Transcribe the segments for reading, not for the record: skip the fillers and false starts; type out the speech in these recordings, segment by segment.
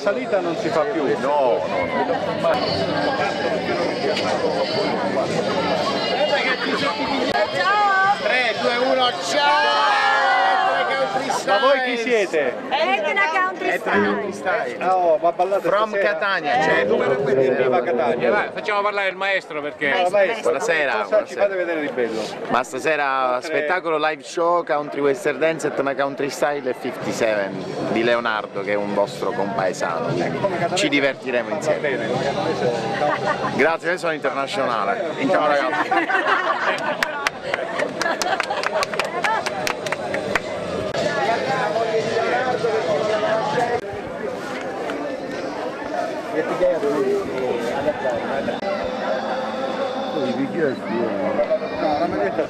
salita non si fa più? No. 3, 2, 1, ciao! Ma voi chi siete? Etna Country Style. Oh, ma ballate From stasera? Catania, certo. Viva Catania. Facciamo parlare il maestro perché... Maestro, Buonasera, cosa ci fate vedere di bello? Ma stasera spettacolo live show Country Western Dance at una Country Style e 57 di Leonardo, che è un vostro compaesano. Ci divertiremo Va insieme. bene, come canadese. Grazie, io sono internazionale. Ciao ragazzi. No, la maglietta.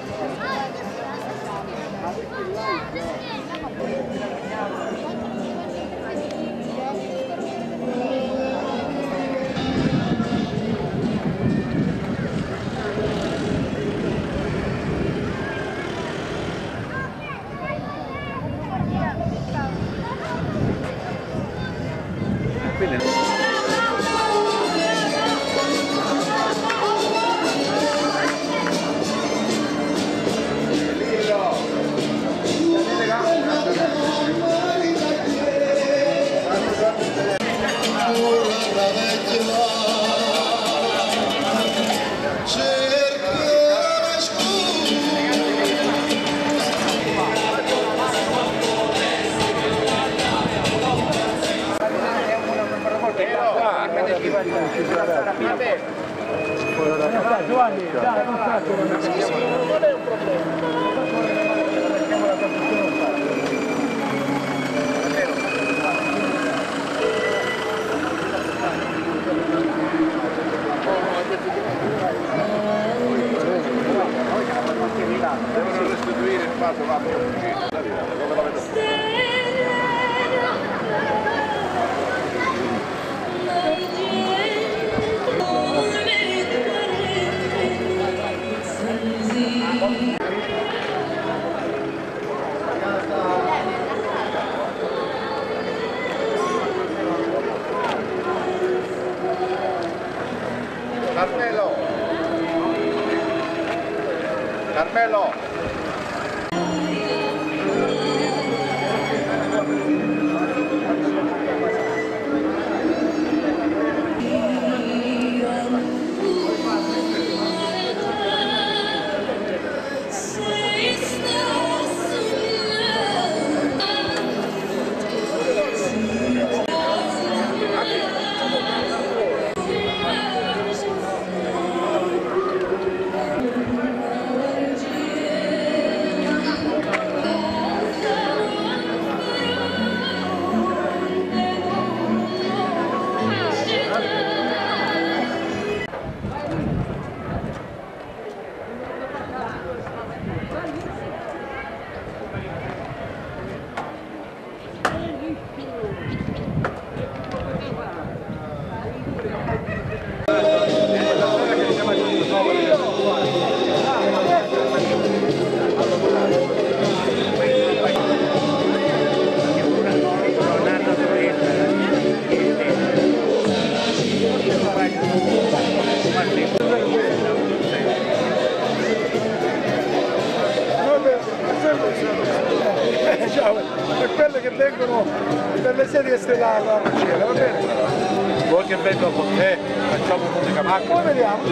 Giovanni, dai, non sta non è un problema. Devono restituire il fatto, va bene. Carmelo! Ciao, per quelle che vengono per le serie stellari a Marcella, va bene? Vuoi che venga con te? Facciamo musica macchina? Poi vediamo.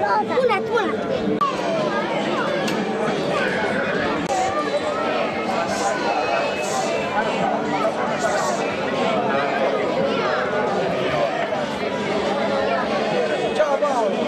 Una. Ciao Paolo!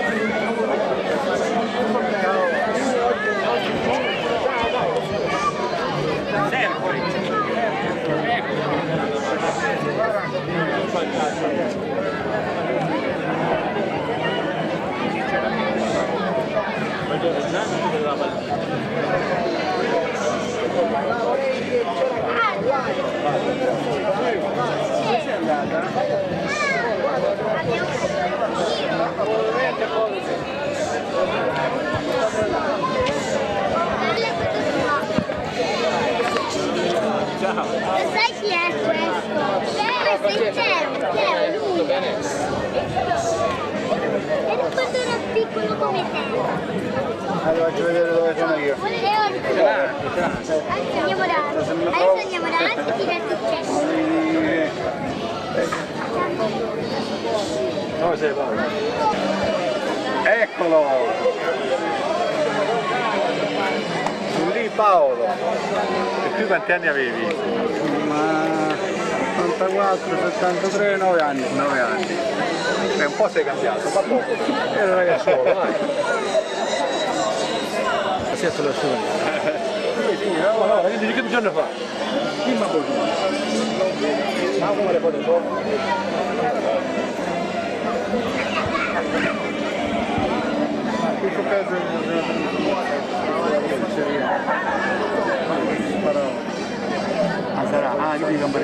Lo sai chi è questo? Questo è Teo, lui. E quando ero piccolo come te. Allora faccio vedere dove sono io. Adesso andiamo davanti e ti dà il successo. Dove sei Paolo? Eccolo! Sono lì Paolo! E tu quanti anni avevi? Ma 84, 73, 9 anni. 9 anni. E un po' sei cambiato, ma poco. Ero ragazzolo, vai. Sento lo sole. Allora, che bisogna fare? Prima così. Ma come le foto sopra? Questo caso sarà, io dico un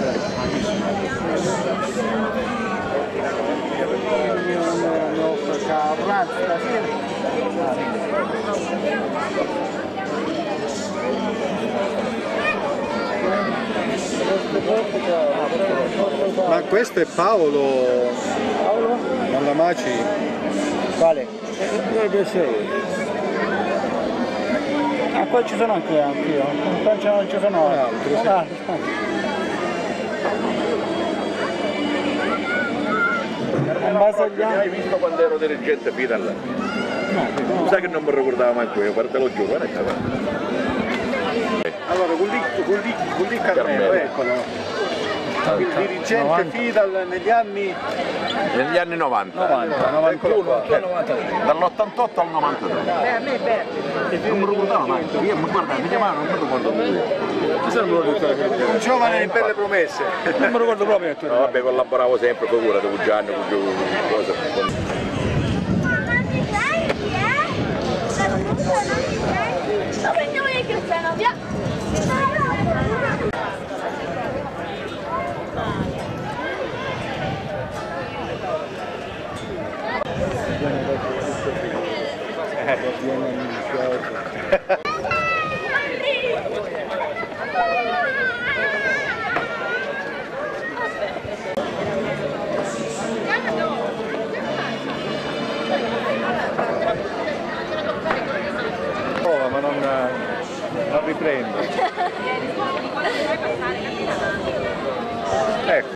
Ma questo è Paolo Mallamaci? Quale? Dovrebbe essere. Ah, qua ci sono anche io. Qua ci sono altri. In base agli Hai anni. visto quando ero dirigente Fidal? No. Sai che non mi ricordavo mai quello, te lo giuro, guarda qua. Allora, con lì Carmelo, eccolo. Il dirigente Fidal negli anni 90. 91, dall'88 al 93. Non mi ricordavo mai, io mi chiamavano, non mi ricordo più. un giovane in belle promesse. Non mi ricordo proprio. No, vabbè, collaboravo sempre, figurati, con Gianni, con cosa. Lo prendiamo nel cristiano, via! Ma non riprendo. Ecco.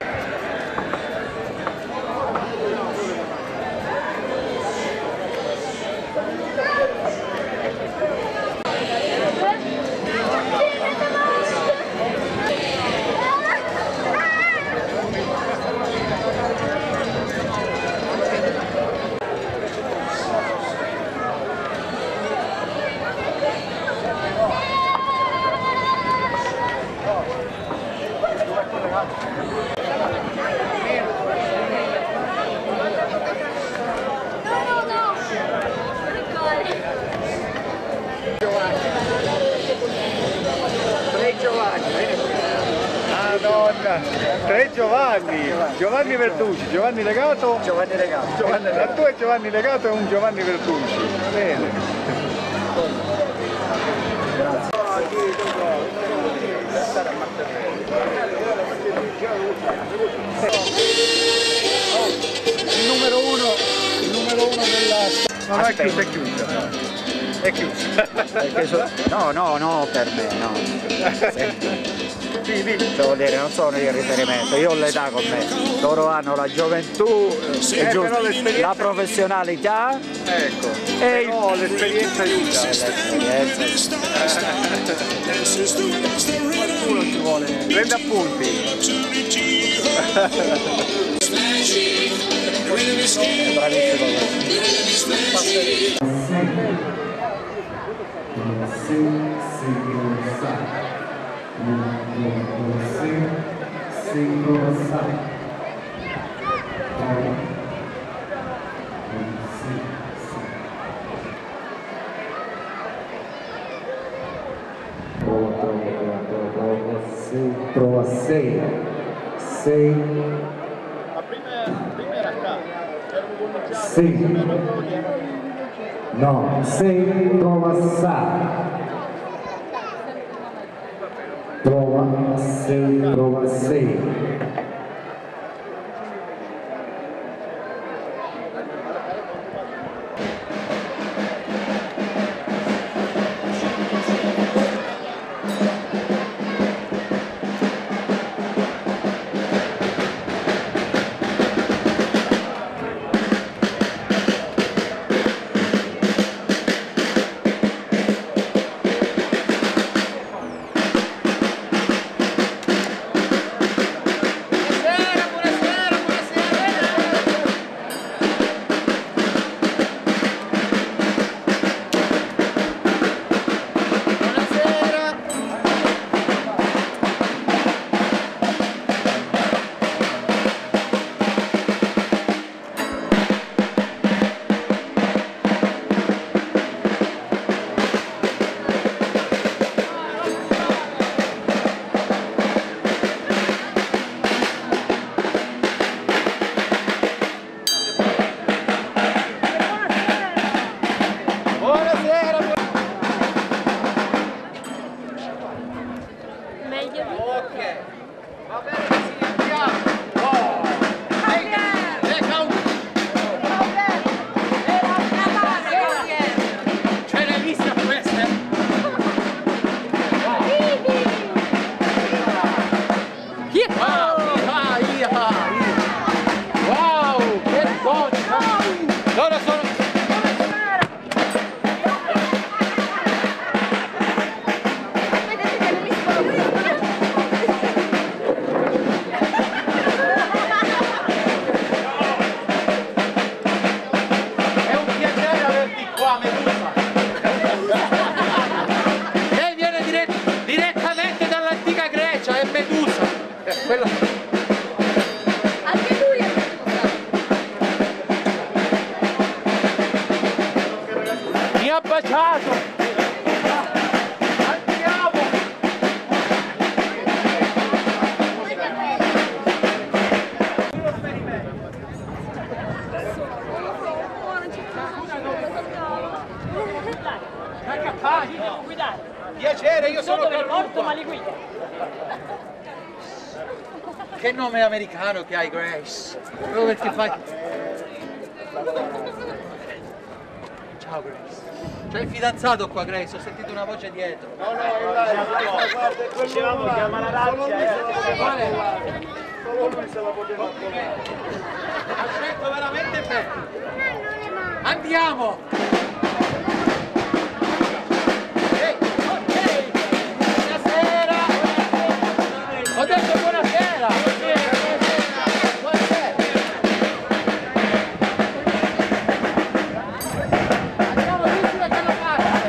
Madonna, 3 Giovanni, Giovanni Verducci, Giovanni Legato, la tua è Giovanni Legato e un Giovanni Verducci. Bene. Il numero uno della... No, no, è chiusa, è chiusa. No, per me, no. Devo dire, non sono io il riferimento, io ho l'età con me, loro hanno la gioventù, è giusto, la professionalità, Ecco, e però l'esperienza aiuta. l'esperienza. Qualcuno ci vuole. Prende appunti. Prova 6 Ma prima era qua. 6 no 6 prova prova 6 Piacere, io sono morto ma li guida. Che nome americano che hai, Grace? Proprio perché fai... Ciao Grace. C'è il fidanzato qua, Grace, ho sentito una voce dietro. No, Dicevamo chiama la rabbia. Quale? Solo lui se la poteva trovare. Ha scelto veramente bene. Andiamo! Ho detto buonasera! Buonasera! Andiamo tutti da quella parte!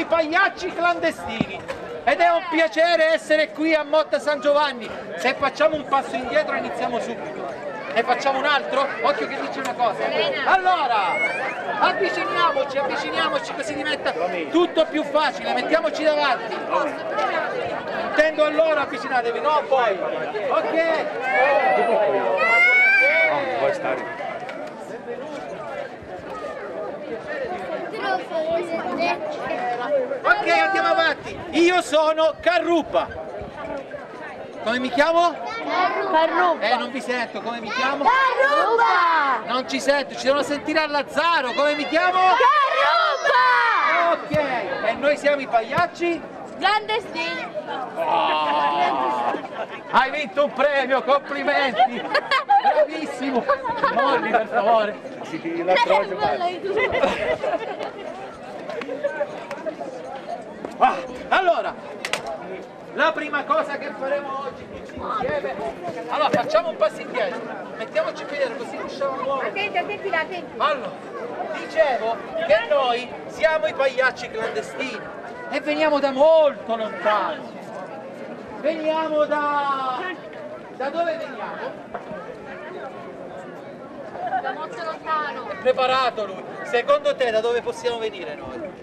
i pagliacci clandestini ed è un piacere essere qui a Motta San Giovanni. Se facciamo un passo indietro iniziamo subito. Ne facciamo un altro? Occhio che dice una cosa. Allora, avviciniamoci così diventa tutto più facile, mettiamoci davanti. Intendo allora avvicinatevi, no poi. Ok. Vuoi stare? Ok, andiamo avanti. Io sono Carrupa. Come mi chiamo? Carrupa. Non vi sento, come mi chiamo? Carrupa. Non ci sento, ci devono sentire a Lazzaro, come mi chiamo? Carrupa. Ok, e noi siamo i pagliacci? Clandestini. Hai vinto un premio, complimenti! Bravissimo! Molli per favore! La trovo Allora, la prima cosa che faremo oggi tutti insieme, allora facciamo un passo indietro, mettiamoci in piedi così riusciamo a muovere. Attenti. Allora, dicevo che noi siamo i pagliacci clandestini e veniamo da molto lontano. Veniamo da dove veniamo? Da molto lontano. È preparato lui. Secondo te da dove possiamo venire noi?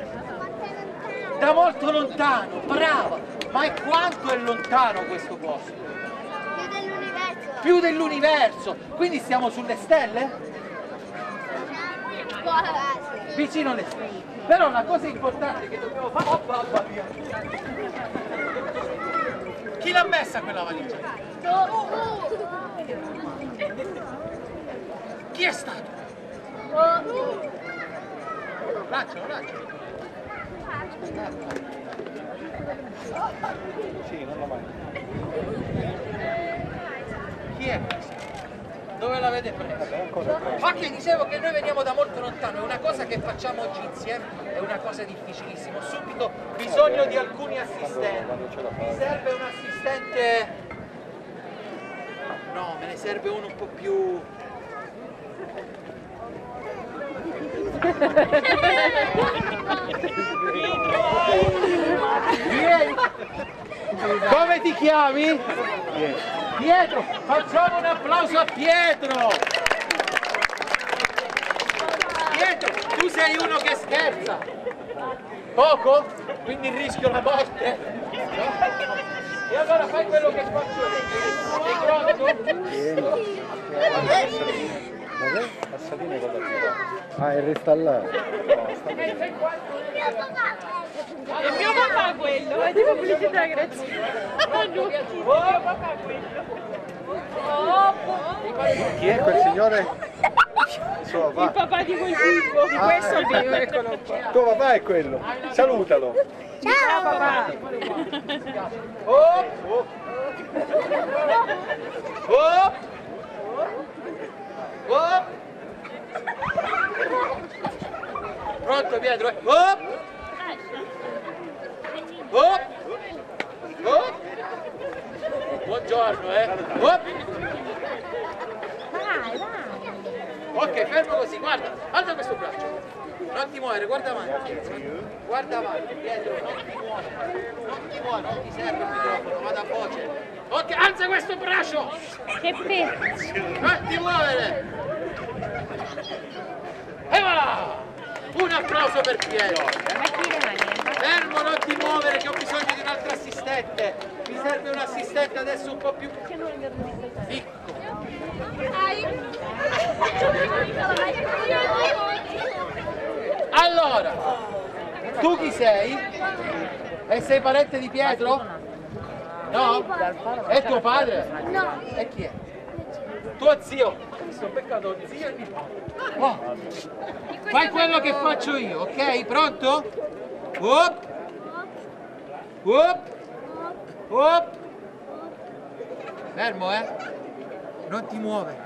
Da molto lontano, brava! Ma e quanto è lontano questo posto? Più dell'universo. Più dell'universo! Quindi stiamo sulle stelle? Vicino alle stelle. Però una cosa importante che dobbiamo fare... Oh mamma mia! Chi l'ha messa quella valigia? Chi è stato? Lancialo. Sì, non lo mai. Chi è questo? Dove l'avete preso? Ok, dicevo che noi veniamo da molto lontano, è una cosa che facciamo oggi insieme, è una cosa difficilissima. Ho subito bisogno di alcuni assistenti. Mi serve un assistente... No, me ne serve uno un po' più... Vieni! Come ti chiami? Pietro! Facciamo un applauso a Pietro! Pietro, tu sei uno che scherza! Poco? Quindi rischio la morte? E allora fai quello che faccio io! Sei pronto? Passadine con la tua. Ah, e resta là. Il mio papà quello, è tipo pubblicità grazie. Mio papà quello. Chi è quel signore? Suo Il papà di quel tipo, di questo video, eccolo qua. Tuo papà è quello. Salutalo. Ciao papà. Oh! Pronto Pietro? Buongiorno, Ok, fermo così, guarda, alza questo braccio. Non ti muovere, guarda avanti. Guarda avanti, Pietro, non ti muovere. Non ti serve il microfono, vado a voce. Ok, alza questo braccio! Che pezzo. Non ti muovere! E voilà! Un applauso per Pietro! Fermo, non ti muovere che ho bisogno di un altro assistente! Mi serve un assistente adesso un po' più piccolo! Allora, tu chi sei? E sei parente di Pietro? No? È tuo padre? No. E chi è? Tuo zio? Sto peccato, zio e nipote. Oh. Fai quello che faccio io, ok? Pronto? Up. Fermo, non ti muovere.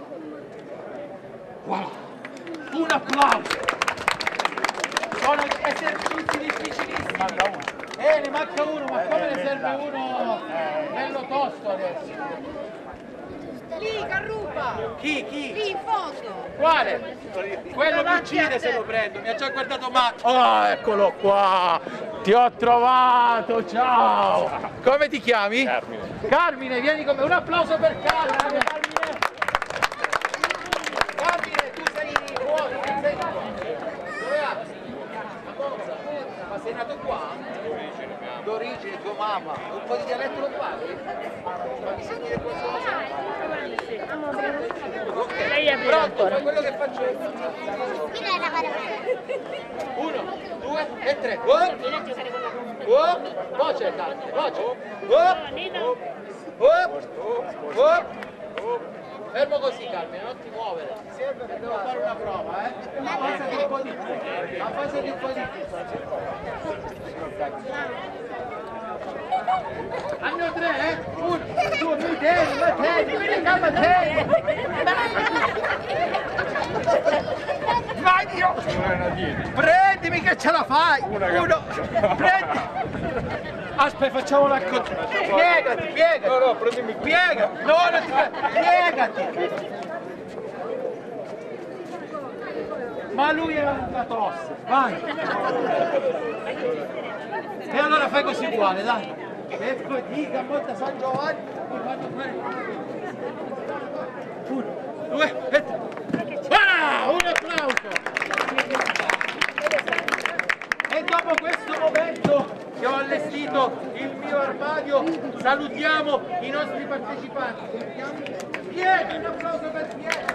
Wow. Un applauso. Sono esercizi difficilissimi. Ne manca uno, ma come ne serve uno bello tosto adesso? Lì, Carruba! Chi? Lì in fondo! Quale? Quello mi uccide se lo prendo, mi ha già guardato male. Oh, eccolo qua! Ti ho trovato, ciao! Come ti chiami? Carmine. Carmine, vieni con me, un applauso per Carmine! Carmine, tu sei fuori, non sei qua. Dove abiti? A Monza. Ma sei nato qua? D'origine, tua mamma. Un po' di dialetto lo parli? Fammi sentire qualcosa. Ok, pronto, fai quello che faccio io. 1, 2 e 3. Voce, Carmine, voce. Fermo così, Carmine, non ti muovere. Devo fare una prova, eh? Abbassati un po' di più. Abbassati un po' di più. Anno 3, eh? 1, 2, mi tieni, calma, tieni. Vai, Dio! Prendimi che ce la fai! Uno, prendi! Aspetta, facciamo la cosa. Piegati! No, prendimi. Piegati! No, non ti piegati! Ma lui era una tosse, vai! E allora fai così uguale, dai! E così, a volta San Giovanni, mi fanno fare. 1, 2 e 3. Ah, un applauso! E dopo questo momento che ho allestito il mio armadio, salutiamo i nostri partecipanti. Pietro, un applauso per Pietro!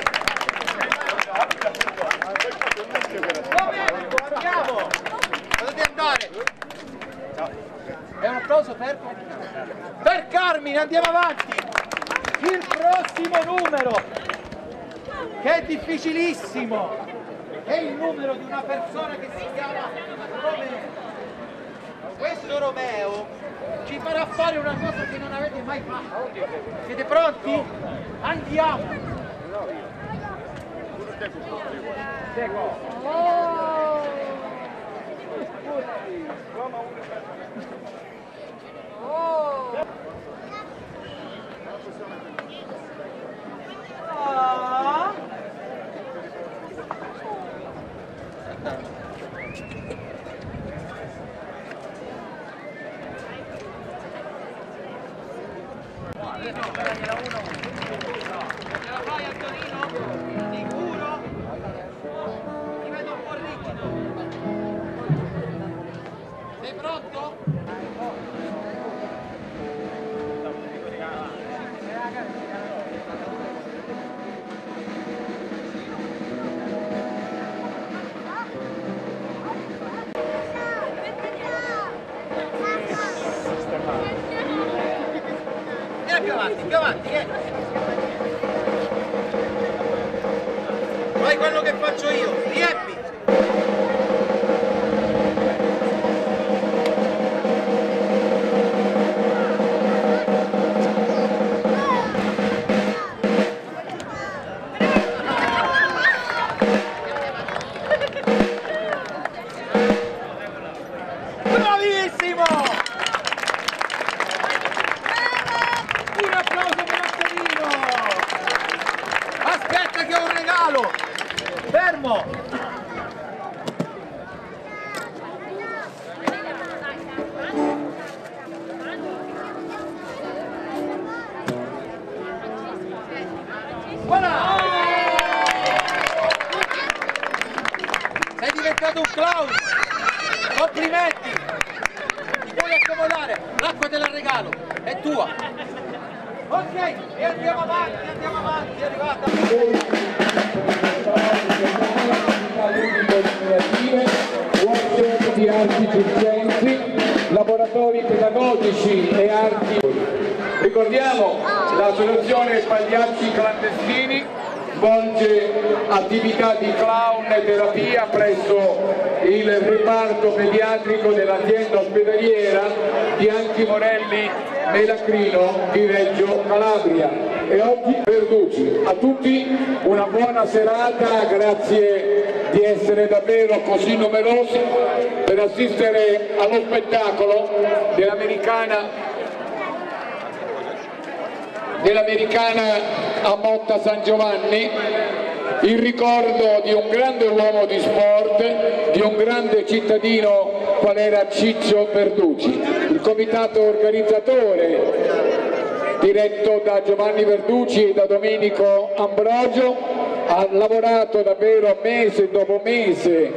Andiamo! Potete andare! E un applauso per Carmine, andiamo avanti! Il prossimo numero, che è difficilissimo, è il numero di una persona che si chiama Romeo. Questo Romeo ci farà fare una cosa che non avete mai fatto. Siete pronti? Andiamo! Vai Antonino? Sicuro? Ti vedo un po' rigido. Sei pronto? Vieni più avanti, vieni. Fai quello che faccio io, riempi! Bravissimo! Un applauso per Antonino! Aspetta che ho un regalo! Fermo! Voilà! Sei diventato un clown! Complimenti! Ti puoi accomodare! L'acqua te la regalo! È tua! Ok! E andiamo avanti, è arrivata! Workshop di arti circensi, laboratori pedagogici e arti. Ricordiamo l'associazione Pagliacci Clandestini svolge attività di clown e terapia presso il reparto pediatrico dell'azienda ospedaliera Bianchi Morelli Melacrino di Reggio Calabria. E oggi Verducci. A tutti una buona serata, grazie di essere davvero così numerosi per assistere allo spettacolo dell'americana dell'americana a Motta San Giovanni, il ricordo di un grande uomo di sport, di un grande cittadino qual era Ciccio Verducci. Il comitato organizzatore, diretto da Giovanni Verducci e da Domenico Ambrogio, ha lavorato davvero mese dopo mese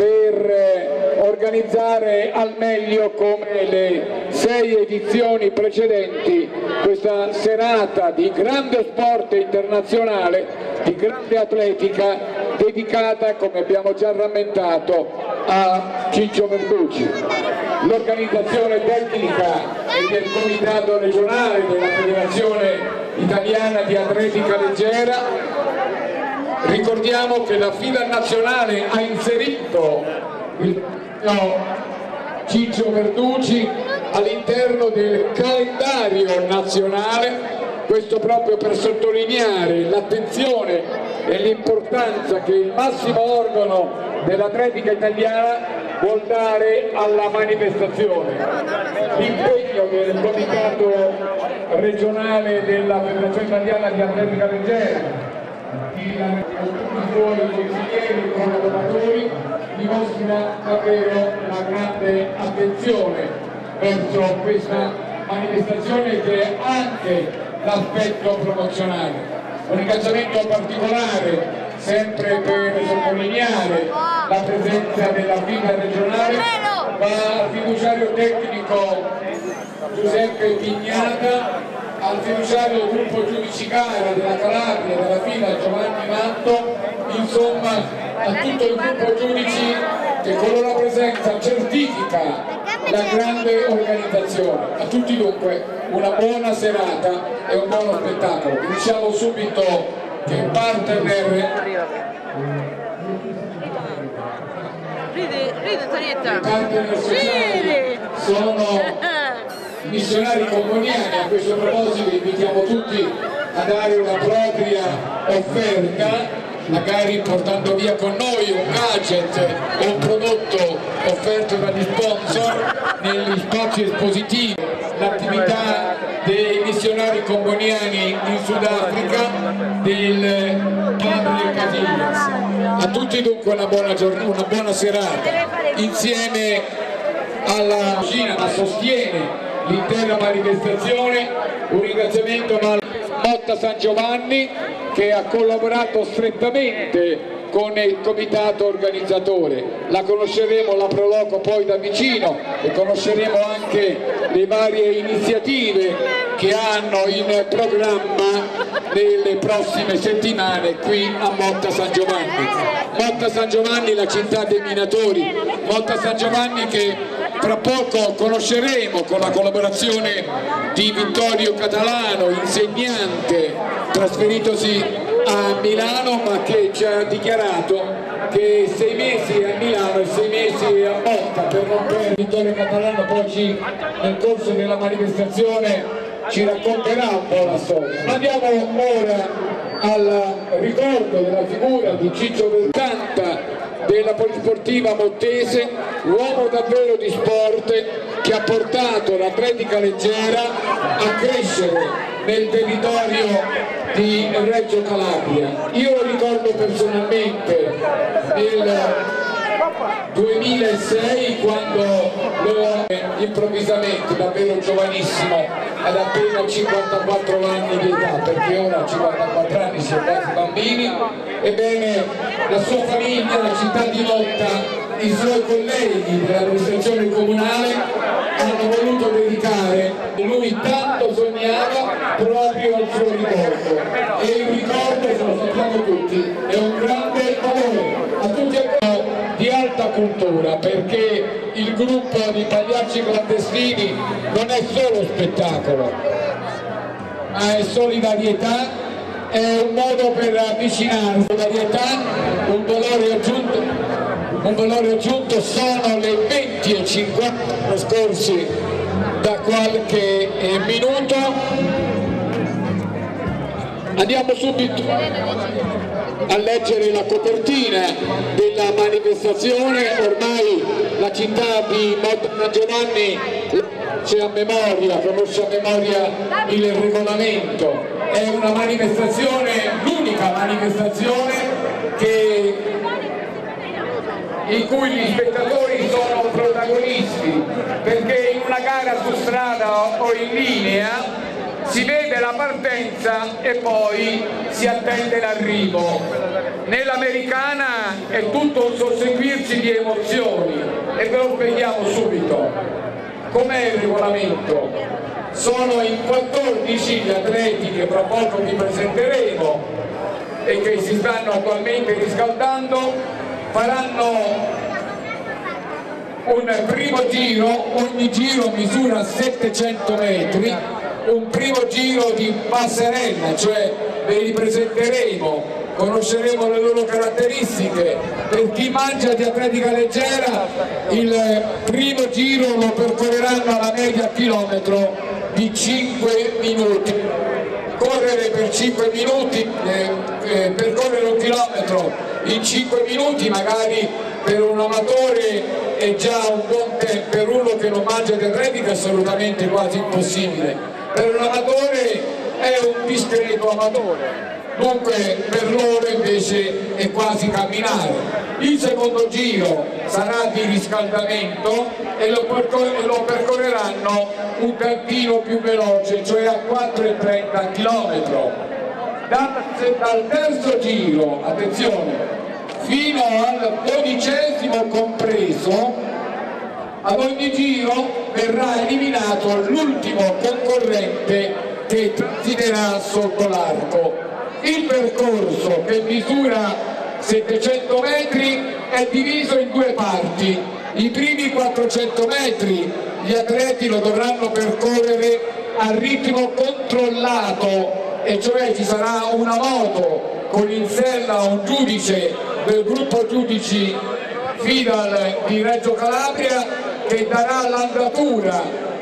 per organizzare al meglio, come le 6 edizioni precedenti, questa serata di grande sport internazionale, di grande atletica, dedicata, come abbiamo già rammentato, a Ciccio Verducci. L'organizzazione tecnica e del comitato regionale della Federazione Italiana di Atletica Leggera. Ricordiamo che la FIDA nazionale ha inserito il Ciccio Verducci all'interno del calendario nazionale, questo proprio per sottolineare l'attenzione e l'importanza che il massimo organo dell'atletica italiana vuol dare alla manifestazione. L'impegno del comitato regionale della Federazione Italiana di Atletica Leggera, con tutti i suoi consiglieri e collaboratori, dimostra davvero una grande attenzione verso questa manifestazione che è anche l'aspetto promozionale. Un ringraziamento particolare sempre per sottolineare la presenza della FIDA regionale va al fiduciario tecnico Giuseppe Pignata, al fiduciario del gruppo giudici gara della Calabria, della FIDA Giovanni Manto, insomma a tutto il gruppo giudici che con la loro presenza certifica la grande organizzazione. A tutti dunque una buona serata e un buono spettacolo. Vi diciamo subito che il partner sociali sono missionari comuniani. A questo proposito invitiamo tutti a dare una propria offerta, magari portando via con noi un gadget o un prodotto offerto dagli sponsor negli spazi espositivi. L'attività dei missionari comboniani in Sudafrica, del padre Casillas. A tutti dunque una buona giornata, una buona serata, insieme alla cucina che sostiene l'intera manifestazione. Un ringraziamento a Motta San Giovanni, che ha collaborato strettamente con il comitato organizzatore. La conosceremo, la proloco poi da vicino, e conosceremo anche le varie iniziative che hanno in programma nelle prossime settimane qui a Motta San Giovanni. Motta San Giovanni, la città dei minatori, Motta San Giovanni che tra poco conosceremo con la collaborazione di Vittorio Catalano, insegnante trasferitosi a Milano, ma che ci ha dichiarato che 6 mesi a Milano e 6 mesi a Motta, per non perdere. Vittorio Catalano poi nel corso della manifestazione ci racconterà un po' la storia. Andiamo ora al ricordo della figura di Ciccio Verducci della Polisportiva Mottese, uomo davvero di sport che ha portato l'atletica leggera a crescere nel territorio di Reggio Calabria. Io lo ricordo personalmente nel 2006, quando improvvisamente, davvero giovanissimo, ad appena 54 anni di età, perché ora a 54 anni si è quasi bambini. Ebbene, la sua famiglia, la città di Motta, i suoi colleghi dell'amministrazione comunale hanno voluto dedicare, lui tanto sognava, proprio al suo ricordo, e il ricordo, se lo sappiamo tutti, è un grande valore a tutti di alta cultura, perché il gruppo di pagliacci clandestini non è solo spettacolo, ma è solidarietà, è un modo per avvicinarsi. Solidarietà, un valore aggiunto sono le 20:50 trascorsi da qualche minuto. Andiamo subito a leggere la copertina della manifestazione. Ormai la città di Motta San Giovanni c'è a memoria, conosce a memoria il regolamento. È una manifestazione, l'unica manifestazione in cui gli spettatori sono protagonisti, perché in una gara su strada o in linea si vede la partenza e poi si attende l'arrivo. Nell'americana è tutto un susseguirsi di emozioni e ve lo spieghiamo subito. Com'è il regolamento? Sono in 14 gli atleti che fra poco vi presenteremo e che si stanno attualmente riscaldando, faranno un primo giro, ogni giro misura 700 metri, un primo giro di passerella, cioè ve li presenteremo, conosceremo le loro caratteristiche. Per chi mangia di atletica leggera il primo giro lo percorreranno alla media chilometro di 5 minuti. Correre per 5 minuti, percorrere un chilometro in 5 minuti magari per un amatore è già un buon tempo, per uno che non mangia di atletica è assolutamente quasi impossibile. Per un amatore è un discreto amatore, dunque per loro invece è quasi camminare. Il secondo giro sarà di riscaldamento e lo percorreranno un tantino più veloce, cioè a 4,30 km. Dal terzo giro, attenzione, fino al 12° compreso, ad ogni giro verrà eliminato l'ultimo concorrente che transiterà sotto l'arco. Il percorso, che misura 700 metri, è diviso in due parti. I primi 400 metri gli atleti lo dovranno percorrere a ritmo controllato, e cioè ci sarà una moto con in sella un giudice del gruppo giudici FIDAL di Reggio Calabria che darà l'andatura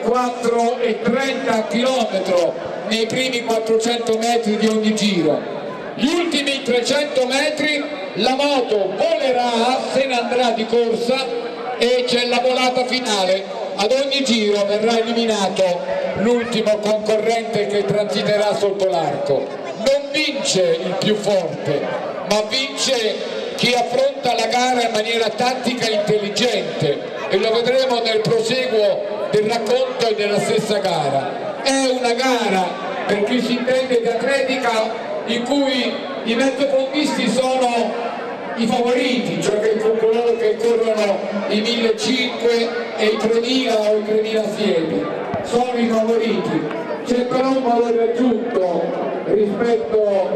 4,30 km nei primi 400 metri di ogni giro. Gli ultimi 300 metri la moto volerà, se ne andrà di corsa e c'è la volata finale. Ad ogni giro verrà eliminato l'ultimo concorrente che transiterà sotto l'arco. Non vince il più forte, ma vince chi affronta la gara in maniera tattica e intelligente, e lo vedremo nel proseguo del racconto e della stessa gara. È una gara, per chi si intende di atletica, in cui i mezzofondisti sono i favoriti, cioè coloro che corrono i 1500 e i 3000 o i 3000 siedi, sono i favoriti. C'è però un valore aggiunto rispetto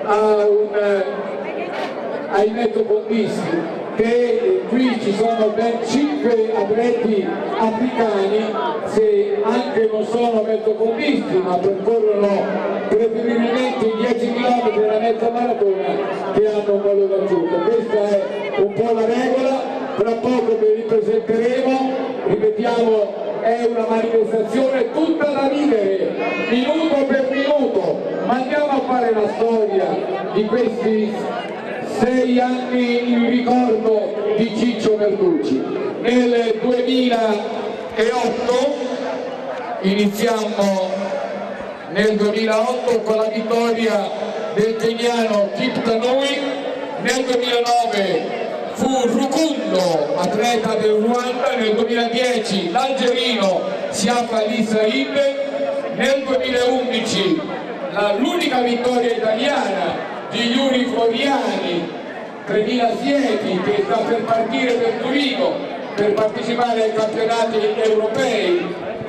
ai mezzofondisti, che qui ci sono ben 5 atleti africani, se anche non sono mezzofondisti ma percorrono preferibilmente i 10 km della mezza maratona, che hanno un valore aggiunto. Questa è un po' la regola, tra poco vi ripresenteremo, ripetiamo, è una manifestazione tutta da vivere, minuto per minuto, ma andiamo a fare la storia di questi 6 anni in ricordo di Ciccio Verducci. Nel 2008 iniziamo nel 2008 con la vittoria del keniano Kiptanui, nel 2009 fu Rukundo, atleta del Ruanda, nel 2010 l'algerino Siafa Ali Said, nel 2011 l'unica vittoria italiana di Yuri Floriani, 3000 sieti, che sta per partire per Torino per partecipare ai campionati europei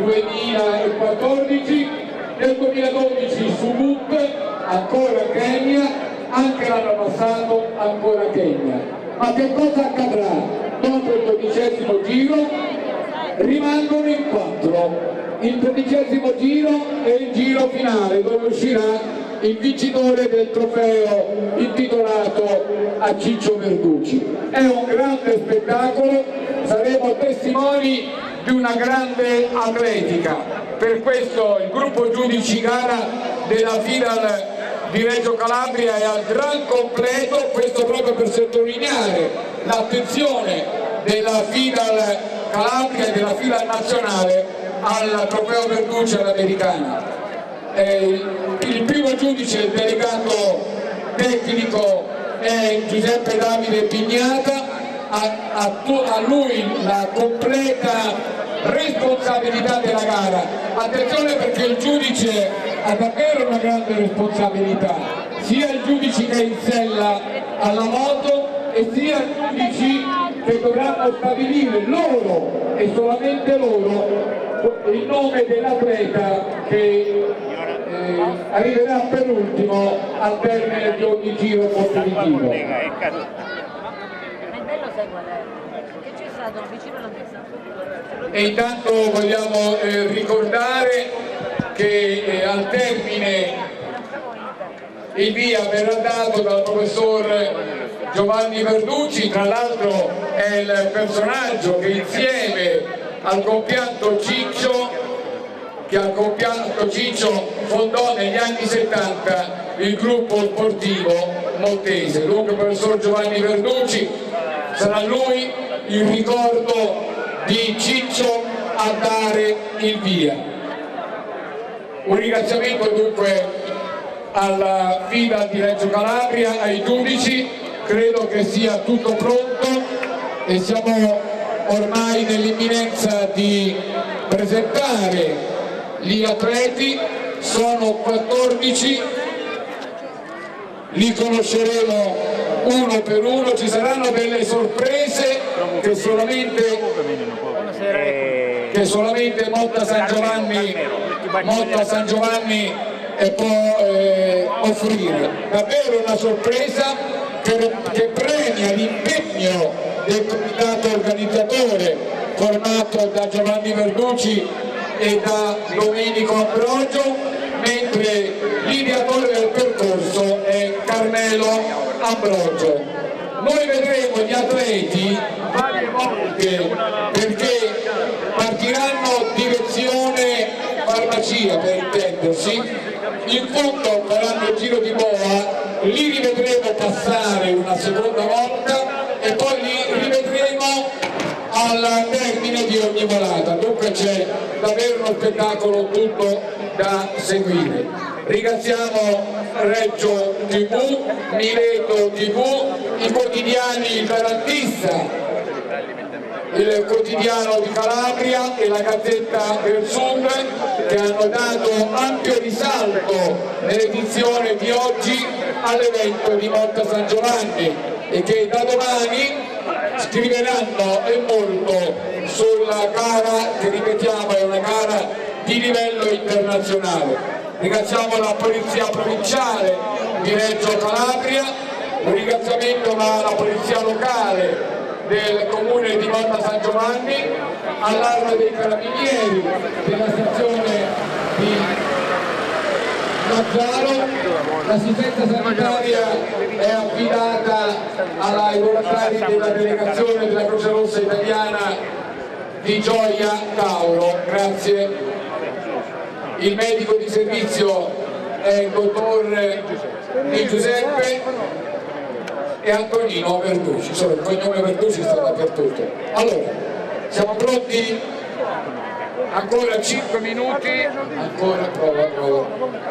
2014, nel 2012 Subut, ancora Kenya, anche l'anno passato ancora Kenya. Ma che cosa accadrà? Dopo il 12° giro rimangono in 4. Il 13° giro è il giro finale, dove uscirà il vincitore del trofeo intitolato a Ciccio Verducci. È un grande spettacolo, saremo testimoni di una grande atletica. Per questo il gruppo giudici gara della FIDAL di Reggio Calabria è al gran completo, questo proprio per sottolineare l'attenzione della FIDAL Calabria e della FIDAL nazionale al trofeo Verducci all'americana. Il primo giudice, il delegato tecnico, è Giuseppe Davide Pignata. A lui la completa responsabilità della gara. Attenzione, perché il giudice ha davvero una grande responsabilità, sia il giudice che è in sella alla moto e sia i giudici che dovranno stabilire loro e solamente loro il nome dell'atleta che arriverà per ultimo al termine di ogni giro competitivo. E intanto vogliamo ricordare che al termine il via verrà dato dal professor Giovanni Verducci. Tra l'altro è il personaggio che insieme al compianto Ciccio fondò negli anni 70 il gruppo sportivo maltese. Dunque professor Giovanni Verducci, sarà lui il ricordo di Ciccio a dare il via. Un ringraziamento dunque alla FIDA di Reggio Calabria, ai giudici. Credo che sia tutto pronto e siamo ormai nell'imminenza di presentare gli atleti. Sono 14, li conosceremo uno per uno, ci saranno delle sorprese che solamente Motta San Giovanni può offrire. Davvero una sorpresa che premia l'impegno del comitato organizzatore formato da Giovanni Verducci e da Domenico Ambrogio, mentre l'ideatore del percorso è Carmelo Ambrogio. Noi vedremo gli atleti varie volte perché partiranno direzione farmacia, per intendersi, in fondo faranno il giro di boa, li rivedremo passare una seconda volta e poi li rivedremo al termine di ogni volata. Dunque c'è davvero uno spettacolo tutto da seguire. Ringraziamo Reggio TV, Mileto TV, i quotidiani Il Garantista, il quotidiano di Calabria e la Gazzetta del Sud, che hanno dato ampio risalto nell'edizione di oggi all'evento di Motta San Giovanni e che da domani scriveranno e molto sulla gara che, ripetiamo, è una gara di livello internazionale. Ringraziamo la Polizia Provinciale di Reggio Calabria, un ringraziamento alla Polizia Locale del Comune di Motta San Giovanni, all'Arma dei Carabinieri della sezione di Mazzaro. L'assistenza sanitaria è affidata ai volontari della delegazione della Croce Rossa Italiana di Gioia Tauro, grazie. Il medico di servizio è il dottor Di Giuseppe e Antonino Verducci, insomma il cognome Verducci sta dappertutto. Allora, siamo pronti? Ancora 5 minuti, ancora prova.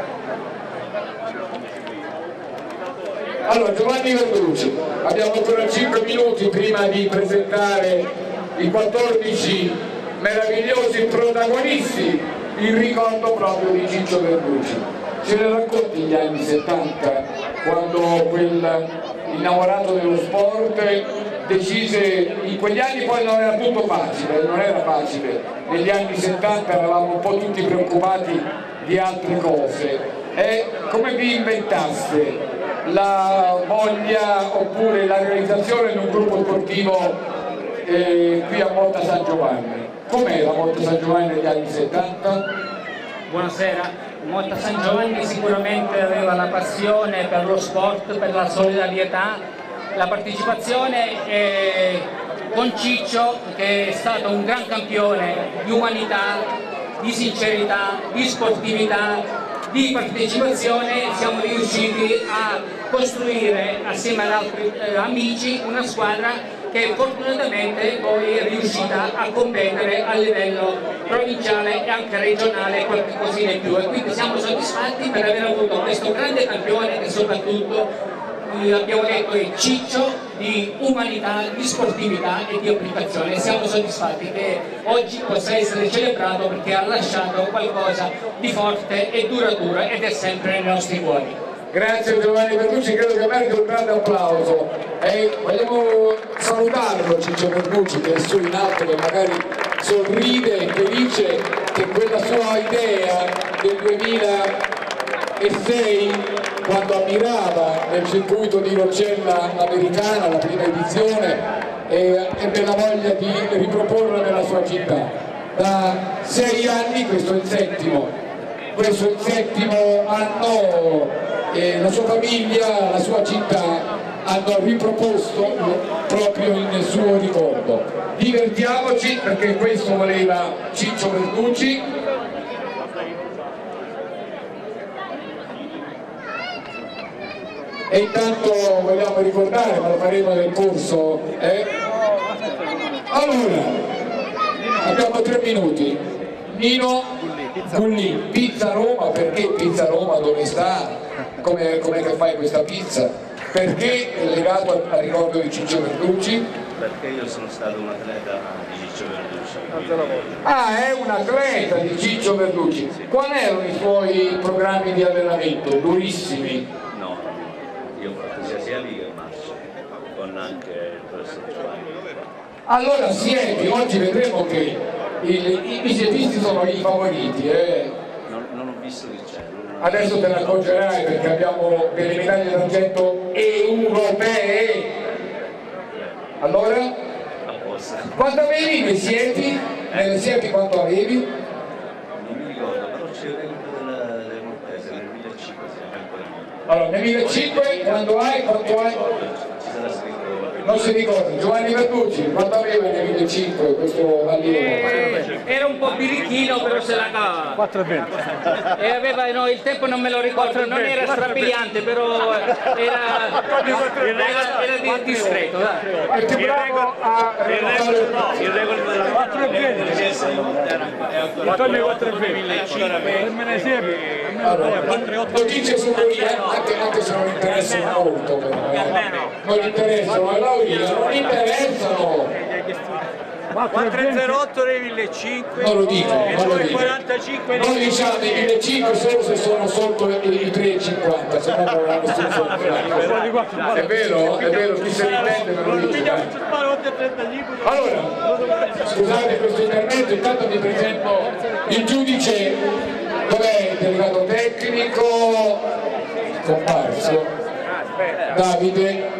Allora, Giovanni Verducci, abbiamo ancora 5 minuti prima di presentare i 14 meravigliosi protagonisti, il ricordo proprio di Ciccio Verducci. Ce ne racconti gli anni 70, quando quel innamorato dello sport decise, in quegli anni poi non era tutto facile, non era facile, negli anni 70 eravamo un po' tutti preoccupati di altre cose, come vi inventaste la voglia oppure la realizzazione di un gruppo sportivo qui a Motta San Giovanni? Com'è la Motta San Giovanni negli anni 70? Buonasera. Motta San Giovanni sicuramente aveva la passione per lo sport, per la solidarietà, la partecipazione con Ciccio, che è stato un gran campione di umanità, di sincerità, di sportività, di partecipazione. Siamo riusciti a costruire assieme ad altri amici una squadra che fortunatamente poi è riuscita a competere a livello provinciale e anche regionale qualche cosina in più, e quindi siamo soddisfatti per aver avuto questo grande campione che soprattutto abbiamo detto è ciccio di umanità, di sportività e di applicazione. Siamo soddisfatti che oggi possa essere celebrato perché ha lasciato qualcosa di forte e duraturo ed è sempre nei nostri cuori. Grazie Giovanni Verducci, credo che meriti un grande applauso e vogliamo salutarlo Ciccio Verducci che è su in alto, che magari sorride e felice che quella sua idea del 2006, quando ammirava nel circuito di Roccella americana la prima edizione, ebbe la voglia di riproporla nella sua città. Da 6 anni, questo è il settimo anno, la sua famiglia, la sua città hanno riproposto proprio in suo ricordo. Divertiamoci perché questo voleva Ciccio Verducci. E intanto vogliamo ricordare, ma lo faremo nel corso. Allora, abbiamo 3 minuti. Nino Gullì, Pizza Roma, perché Pizza Roma dove sta? Com'è che fai questa pizza? Perché è legato al ricordo di Ciccio Verducci? Perché io sono stato un atleta di Ciccio Verducci. Ah, è un atleta di Ciccio Verducci. Sì. Quali erano i suoi programmi di allenamento? Durissimi? No, io ho fatto sia lì che marcia, con anche il professor Giovanni. Allora Siepi, oggi vedremo che i siepisti sono i favoriti. Non ho visto chi c'è. Adesso te ne accorgerai perché abbiamo delle medaglie d'argento europee. Allora? Quanto avevi nei Siepi? Nelle Siepi quanto avevi? Non mi ricordo, però c'è il record delle Cortese nel 2005. Allora, nel 2005 quanto hai? Non si ricorda. Giovanni Verducci, quanto aveva nel 2005 questo allievo? Era un po' birichino, però se la cava. 4,20. E aveva, no, il tempo non me lo ricordo, non era strabiliante, però era discreto. E ti bravo a Il record della 4,20. Notizie su Lauria, anche se non interessano molto, non interessano, a Lauria non interessano. 4,08 nei 1.500. Non lo dico, non lo dico. 45 non diciamo i 1.500 solo se sono sotto i 3,50, se no non hanno senso. È vero, chi se ne intende me lo dice. Allora, scusate questo intervento, intanto vi presento il giudice, dov'è il delegato tecnico? Comparso. Davide.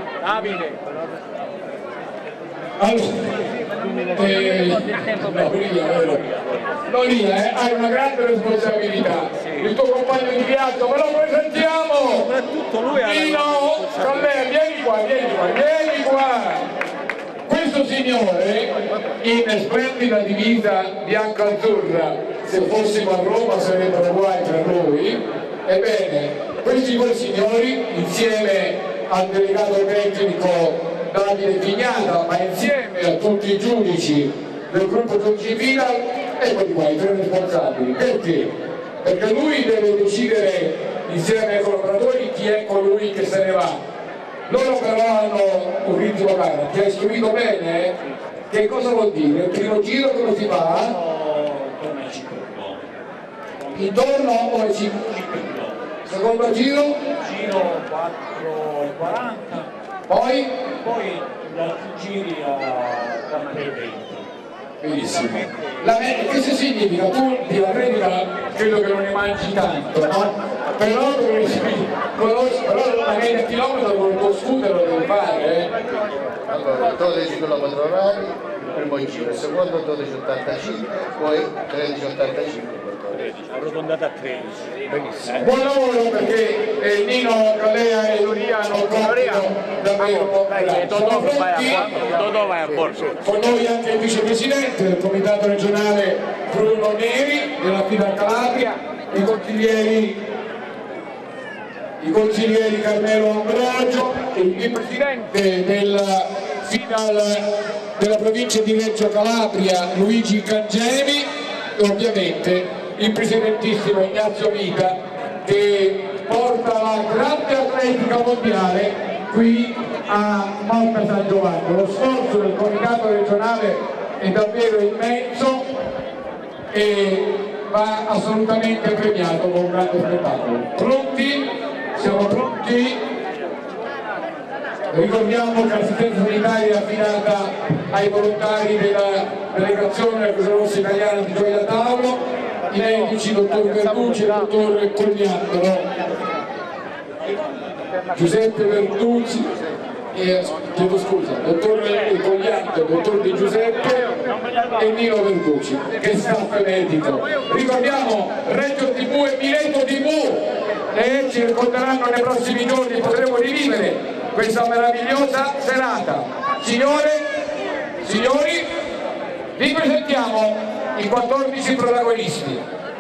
Loria, hai una grande responsabilità, il tuo compagno di viaggio, ma lo presentiamo! Nino Callea, vieni qua! Questo signore, in splendida divisa bianca-azzurra, se fossimo a Roma sarebbero guai per noi, ebbene, questi due signori, insieme al delegato tecnico Davide Pignata, ma insieme a tutti i giudici del gruppo Giuncivina, eccoli qua, i 3 responsabili. Perché? Perché lui deve decidere insieme ai collaboratori chi è colui che se ne va. Loro però hanno un ritmo gara, ti hai istruito bene? Che cosa vuol dire? Il primo giro come si fa? Intorno o ai 5? Secondo giro? Giro 4,40. Poi da altri giri a 4,20. Benissimo. Questo significa tu di la regola credo che non ne mangi tanto, no? Però la media chilometro con il tuo scooter lo devi fare, Allora, 12 km orari, il primo giro, il secondo 12,85, poi 13,85. Arrotondata a 13. Benissimo. Buon lavoro perché Nino Callea e Loria hanno compito davvero. Vai a bordo. Con noi anche il vicepresidente del comitato regionale Bruno Neri della FIDA Calabria, i consiglieri Carmelo Ambrogio, il presidente del sfida della provincia di Reggio Calabria Luigi Cangemi e ovviamente il presidentissimo Ignazio Vita che porta la grande atletica mondiale qui a Malta San Giovanni. Lo sforzo del comitato regionale è davvero immenso e va assolutamente premiato con un grande spettacolo. Pronti? Siamo pronti? Ricordiamo che l'assistenza sanitaria è affidata ai volontari della delegazione della Croce Rossa Italiana di Gioia Tauro, i medici, dottor Verducci e dottor Cogliandolo, Giuseppe Verducci, chiedo scusa, dottor Cogliandolo, dottor Di Giuseppe e Nino Verducci, che staff medico. Ricordiamo Reggio TV e Mileto TV, e ci ricorderanno nei prossimi giorni, potremo rivivere questa meravigliosa serata. Signore, signori, vi presentiamo i 14 protagonisti.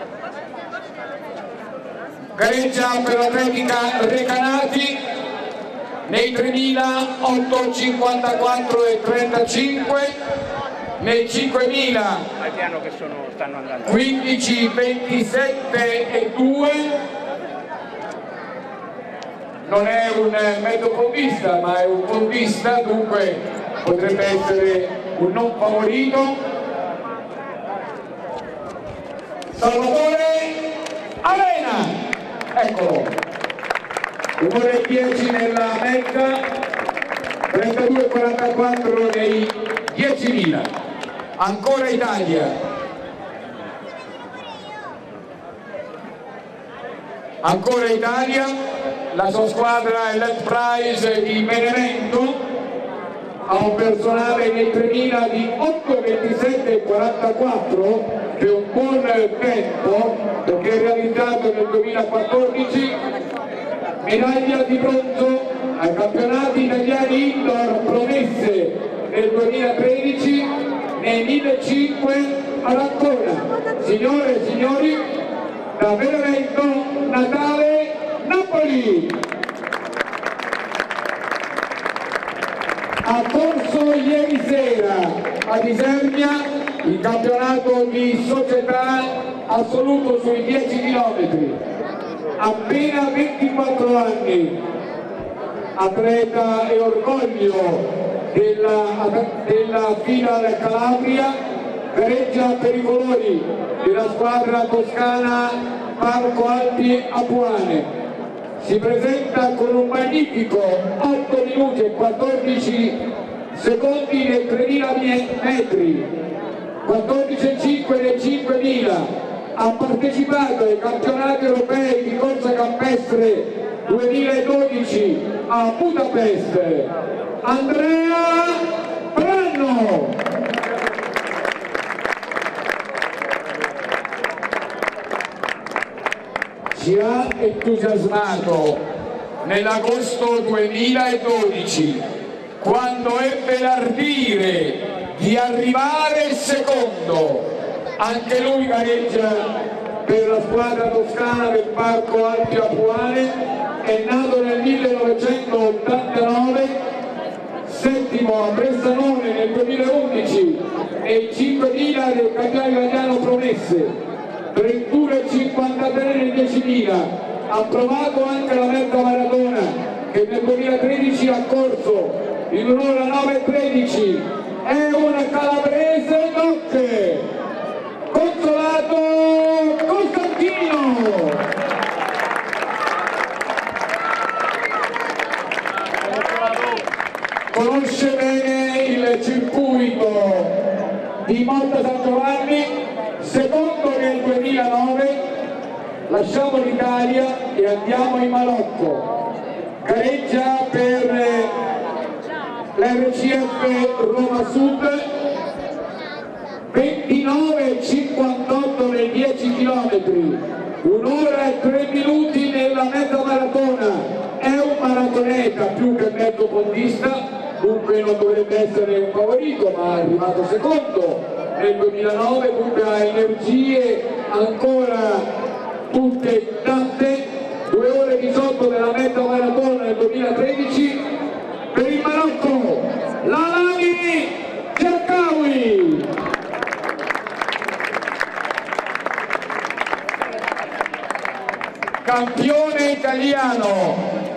Gareggia per l'atletica Recanati nei 3.000, 54 e 35, nei 5.000 15, 27 e 2. Non è un mezzo fondista, ma è un fondista, dunque potrebbe essere un non favorito. Salvatore Avena, eccolo, 1:10 nella mezza, 32,44 nei 10.000. Ancora Italia. Ancora Italia, la sua squadra è l'Enterprise di Benevento, ha un personale nei 3.000 di 8:27,44, che è un buon tempo perché è realizzato nel 2014, medaglia di bronzo ai campionati italiani indoor promesse nel 2013 nei 1.500 ad Ancona. Signore e signori, da Benevento, Natale, Napoli. Ha corso ieri sera a Isernia il campionato di società assoluto sui 10 km. Appena 24 anni, atleta e orgoglio della Final Calabria, gareggia per i colori della squadra toscana Parco Alpi Apuane. Si presenta con un magnifico 8 minuti e 14 secondi nei 3.000 metri, 14,5 nei 5.000. Ha partecipato ai campionati europei di corsa campestre 2012 a Budapest. Andrea Branno. Ci ha entusiasmato nell'agosto 2012 quando ebbe l'ardire di arrivare secondo. Anche lui gareggia per la squadra toscana del Parco Alpi Apuane, è nato nel 1989, settimo a Bressanone nel 2011 e i 5.000 del campionato italiano promesse. 31,53 nei 10.000, ha provato anche la mezza maratona che nel 2013 ha corso in un'ora 9,13, è un calabrese nocche, Consolato Costantino. Conosce bene il circuito di Malta San Giovanni, secondo nel 2009, lasciamo l'Italia e andiamo in Marocco. Gareggia per l'RCF Roma Sud, 29,58 nei 10 km, 1 ora e 3 minuti nella mezza maratona. È un maratoneta più che mezzo fondista, dunque non dovrebbe essere un favorito, ma è arrivato secondo nel 2009, dunque ha energie ancora tutte tante. 2 ore 18 della mezza maratona nel 2013. Per il Marocco, la campione italiano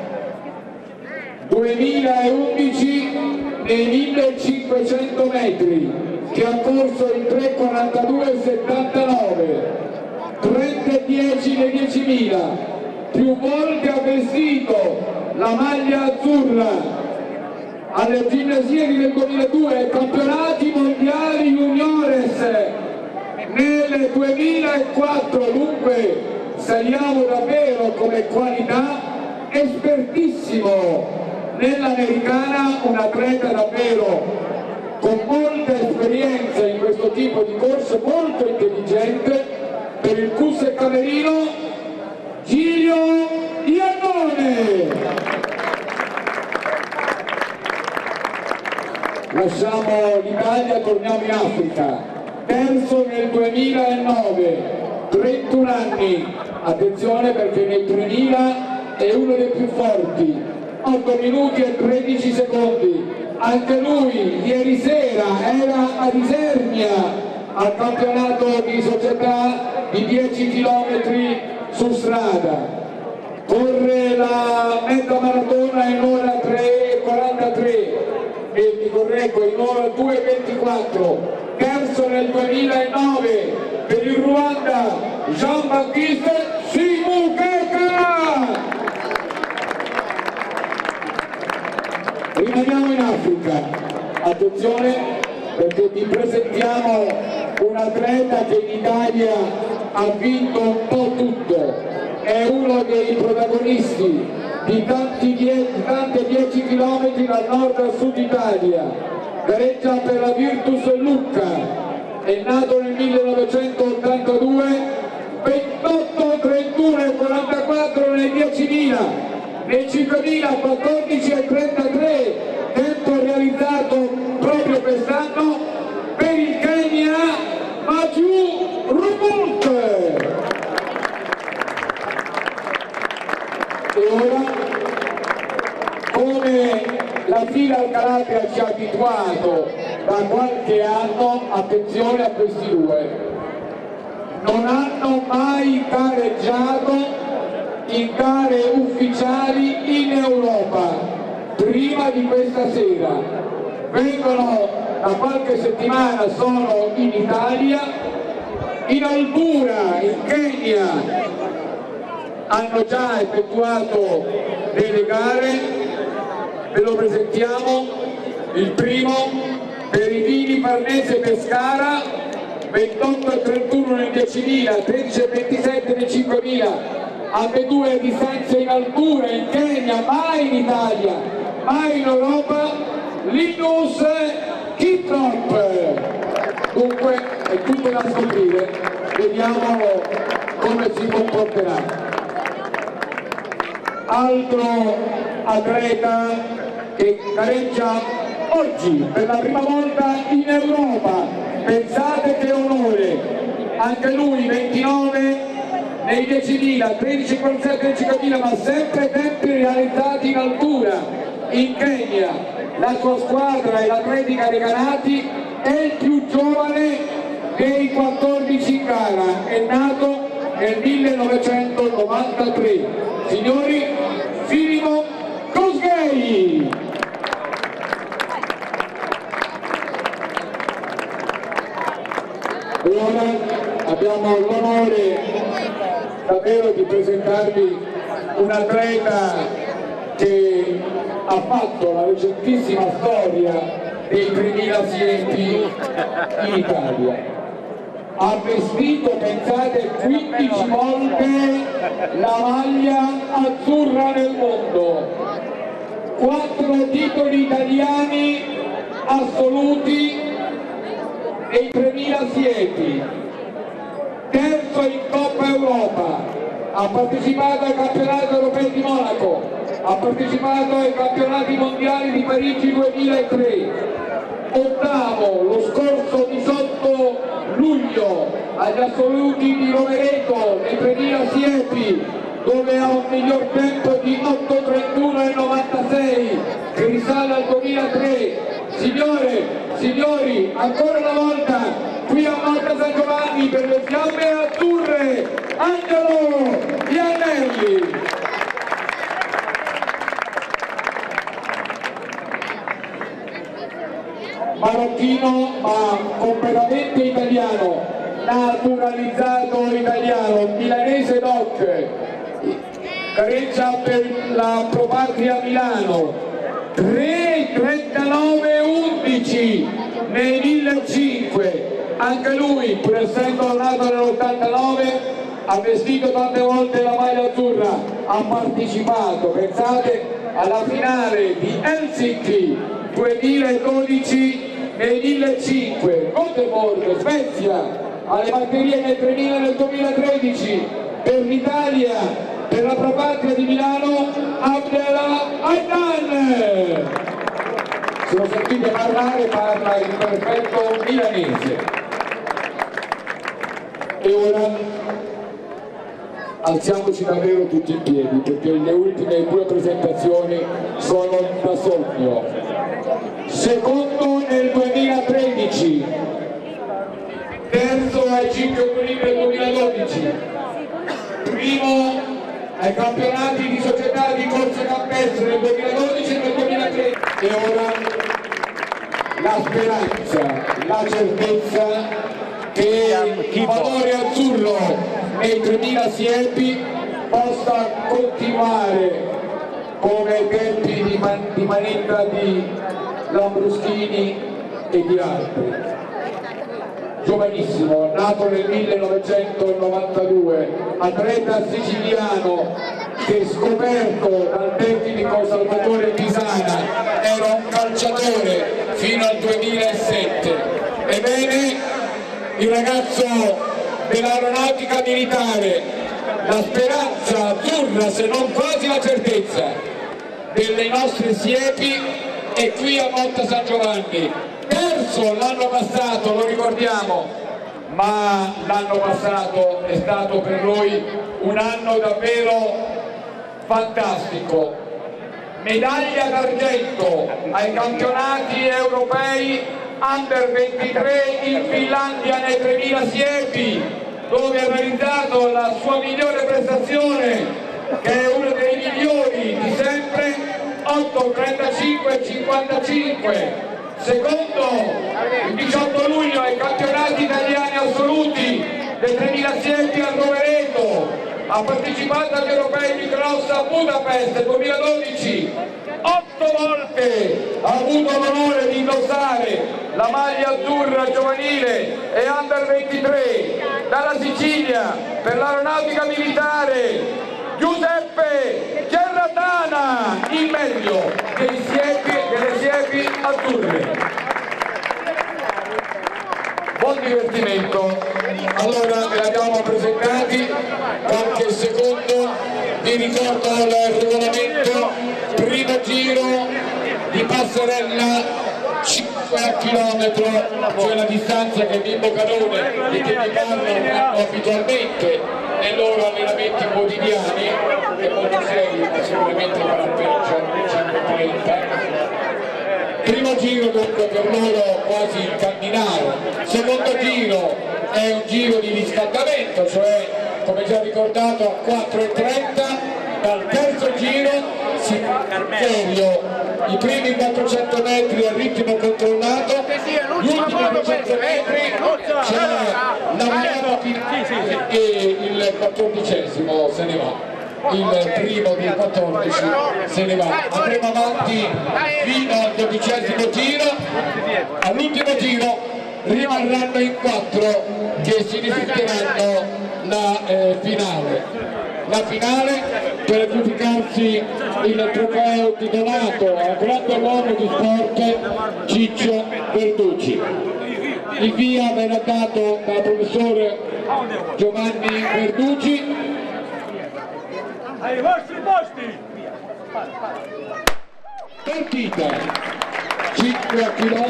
2011 nei 1500 metri, che ha corso in 3:42,79, 30:10 nei 10.000, più volte ha vestito la maglia azzurra alle ginnasiadi del 2002 ai campionati mondiali juniores nel 2004, dunque saliamo davvero come qualità, espertissimo nell'americana, un atleta davvero con molta esperienza in questo tipo di corso, molto intelligente. Per il Cusse Camerino, Giglio Iannone. Lasciamo l'Italia, torniamo in Africa. Terzo nel 2009, 31 anni, attenzione perché nel 3000 è uno dei più forti, 8 minuti e 13 secondi, anche lui ieri sera era a Isernia al campionato di società di 10 km su strada, corre la mezza maratona in ora 3:43 e mi correggo in ora 2:24, terzo nel 2009 per il Ruanda Jean-Baptiste Simukeka. Rimaniamo in Africa, attenzione perché vi presentiamo un atleta che in Italia ha vinto un po' tutto, è uno dei protagonisti di tante 10 km dal nord al sud Italia, gareggia per la Virtus Lucca, è nato nel 1982, 28, 31 e 44 nei 10.000, nei 5.000 14 e 33, tempo realizzato proprio quest'anno per il Kenya Maju Rumult. E ora, come la fila al Calabria ci ha abituato da qualche anno, attenzione a questi due, non hanno mai gareggiato in gare ufficiali in Europa prima di questa sera, vengono da qualche settimana, sono in Italia, in Altura, in Kenya, hanno già effettuato delle gare, ve lo presentiamo. Il primo per i Vini Farnese Pescara, 28 e 31 nel 10.000, 13 e 27 nel 5.000, ambedue distanze in Altura, in Kenya, mai in Italia, mai in Europa, Linus Kiprop. Dunque è tutto da scoprire, vediamo come si comporterà. Altro atleta che gareggia oggi per la prima volta in Europa, pensate che onore, anche lui 29 nei 10.000, 13,7 nei 5.000, ma sempre tempi realizzati in Altura, in Kenya. La sua squadra è l'Atletica Recanati, è il più giovane dei 14 in gara, è nato nel 1993. Signori, Filippo Kosgei! E ora abbiamo l'onore davvero di presentarvi un atleta che ha fatto la recentissima storia dei 3000 sieti in Italia. Ha vestito, pensate, 15 volte la maglia azzurra nel mondo, 4 titoli italiani assoluti nei 3000 sieti, terzo in Coppa Europa, ha partecipato ai campionati europei di Monaco, ha partecipato ai campionati mondiali di Parigi 2003, ottavo lo scorso 18 luglio agli assoluti di Rovereto nei 3000 siepi, dove ha un miglior tempo di 8:31,96 che risale al 2003. Signore, signori, ancora una volta qui a Malta San Giovanni per le fiamme azzurre, Angelo Iannelli. marocchino ma completamente italiano, naturalizzato italiano, milanese doc, gareggia per la Pro Patria Milano, 3:39:11 nei 1500, anche lui pur essendo nato nell'89 ha vestito tante volte la maglia azzurra, ha partecipato, pensate, alla finale di Helsinki 2012 nei 1500, Göteborg, Svezia, alle batterie nel 3000 nel 2013, per l'Italia, per la Pro Patria di Milano, Abdella Aydan. Se lo sentite parlare, parla in perfetto milanese. E ora alziamoci davvero tutti in piedi, perché le ultime due presentazioni sono da sogno. Secondo nel 2013, terzo ai 5 Olimpiadi 2012, primo ai campionati di società di corsa campestre nel 2012 e nel 2013. E ora la speranza, la certezza che il valore azzurro nei 3000 siepi possa continuare come ai tempi di Manetta, di Lambruschini e di altri. Giovanissimo, nato nel 1992, atleta siciliano che, scoperto dal tecnico Salvatore Pisana, era un calciatore fino al 2007. Ebbene, il ragazzo dell'aeronautica militare, la speranza azzurra, se non quasi la certezza, delle nostre siepi è qui a Motta San Giovanni. Perso l'anno passato, lo ricordiamo, ma l'anno passato è stato per lui un anno davvero fantastico. Medaglia d'argento ai campionati europei Under 23 in Finlandia nei 3000 siepi, dove ha realizzato la sua migliore prestazione, che è uno dei migliori di sempre, 8:35:55. Secondo il 18 luglio ai campionati italiani assoluti dei 3000 siepi a Rovereto, ha partecipato agli europei di cross a Budapest 2012, 8 volte ha avuto l'onore di indossare la maglia azzurra giovanile e under 23. Dalla Sicilia per l'aeronautica militare Giuseppe Gerratana, il meglio delle siepi azzurre. Buon divertimento. Allora ve l'abbiamo presentati, qualche secondo, vi ricordo il regolamento: primo giro di passerella 5 km, cioè la distanza che Mimmo Canone e che mi parlano abitualmente nei loro allenamenti quotidiani, che molto seri, ma sicuramente farà peggio, 5:30. Primo giro dunque per loro quasi il camminare, secondo giro è un giro di riscaldamento, cioè come già ricordato a 4:30, dal terzo giro si fa serio, i primi 400 metri a ritmo controllato, gli ultimi 400 metri c'è la volata finale e il 14° se ne va. Il primo dei 14 se ne va. Andremo avanti fino al 12° giro. All'ultimo giro rimarranno in 4 che significheranno la finale. La finale per aggiudicarsi il trofeo titolato al grande uomo di sport Ciccio Verducci. Il via verrà dato dal professore Giovanni Verducci. Ai vostri posti! Partita 5 km,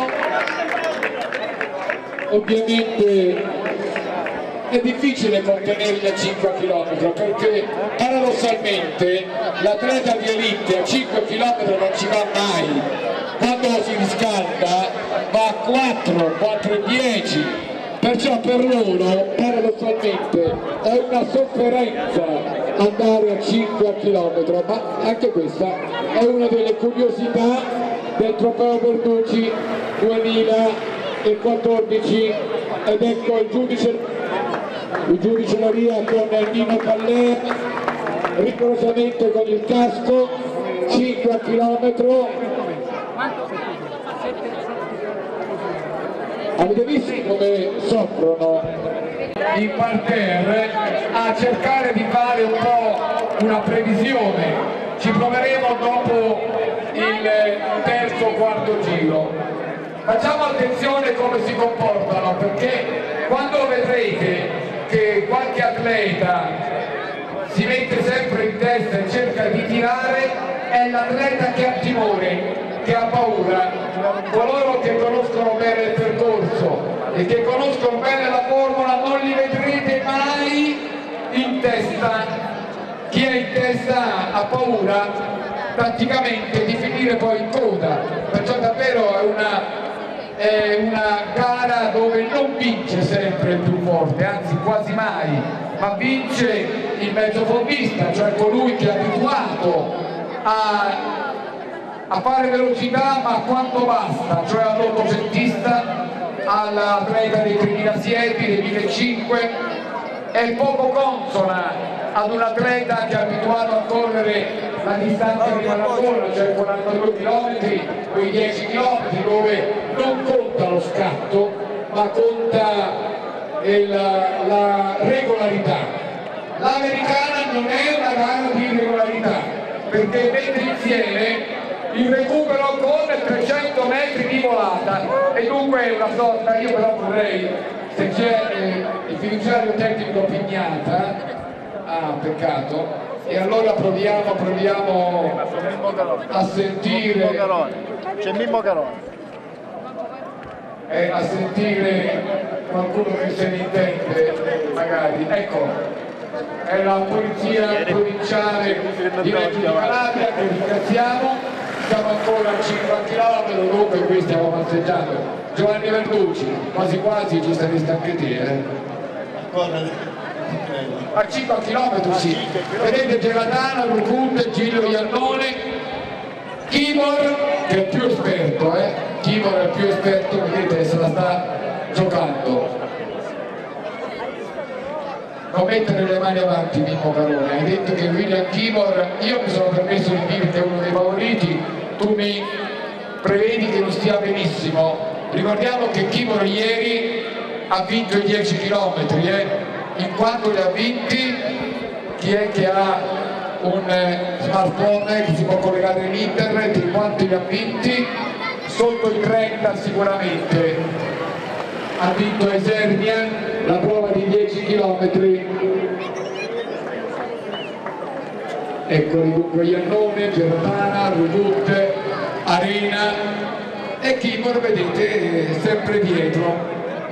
ovviamente è difficile contenere le 5 km perché paradossalmente l'atleta di elite a 5 km non ci va mai, quando si riscalda va a 4:10, perciò per loro paradossalmente è una sofferenza andare a 5 km, ma anche questa è una delle curiosità del trofeo Verducci 2014 ed ecco il giudice la via con Nino Caller, rigorosamente con il casco, 5 a chilometro. Avete visto come soffrono in parterre a cercare di fare un po' una previsione? Ci proveremo dopo il terzo o quarto giro. Facciamo attenzione come si comportano, perché quando vedrete che qualche atleta si mette sempre in testa e cerca di tirare, è l'atleta che ha timore, che ha paura. Coloro che conoscono bene il percorso e che conoscono bene la formula non li vedrete mai in testa. Chi è in testa ha paura praticamente di finire poi in coda, perciò davvero è una gara dove non vince sempre il più forte, anzi quasi mai, ma vince il mezzofondista, cioè colui che è abituato a fare velocità ma quanto basta, cioè all'ottocentista, all'atleta dei 3000 siepi, dei 1500, è poco consona ad un atleta che è abituato a correre la distanza di maratona, cioè 42 km, quei 10 km dove non conta lo scatto ma conta la regolarità. L'americana non è una gara di regolarità, perché mette insieme il recupero con 300 metri di volata e dunque è una sorta. Io però vorrei, se c'è il fiduciario tecnico Pignata, peccato, e allora proviamo a sentire, c'è Mimmo Carone, a sentire qualcuno che se ne intende magari. Ecco, è la polizia provinciale di Reggio di Calabria, che ringraziamo. Siamo ancora a 5 km, dunque qui stiamo passeggiando. Giovanni Verducci, quasi quasi ci sareste anche te, a 5 km sì. Vedete Gelatana, Rucunde, Gillo Iannone, Kibor che è più esperto, Kibor è più esperto, vedete se la sta giocando. Non mettere le mani avanti Mimmo Carone, hai detto che William Kibor, io mi sono permesso di dire che è uno dei favoriti, tu mi prevedi che non stia benissimo. Ricordiamo che Kibor ieri ha vinto i 10 km, in quanto li ha vinti, chi è che ha un smartphone che si può collegare in internet, in quanti li ha vinti? Sotto i 30 sicuramente. Ha vinto Esernia la prova di 10 km. Eccoli dunque Iannone, Gelatana, Rubut, Arena e Kibor, vedete, sempre dietro.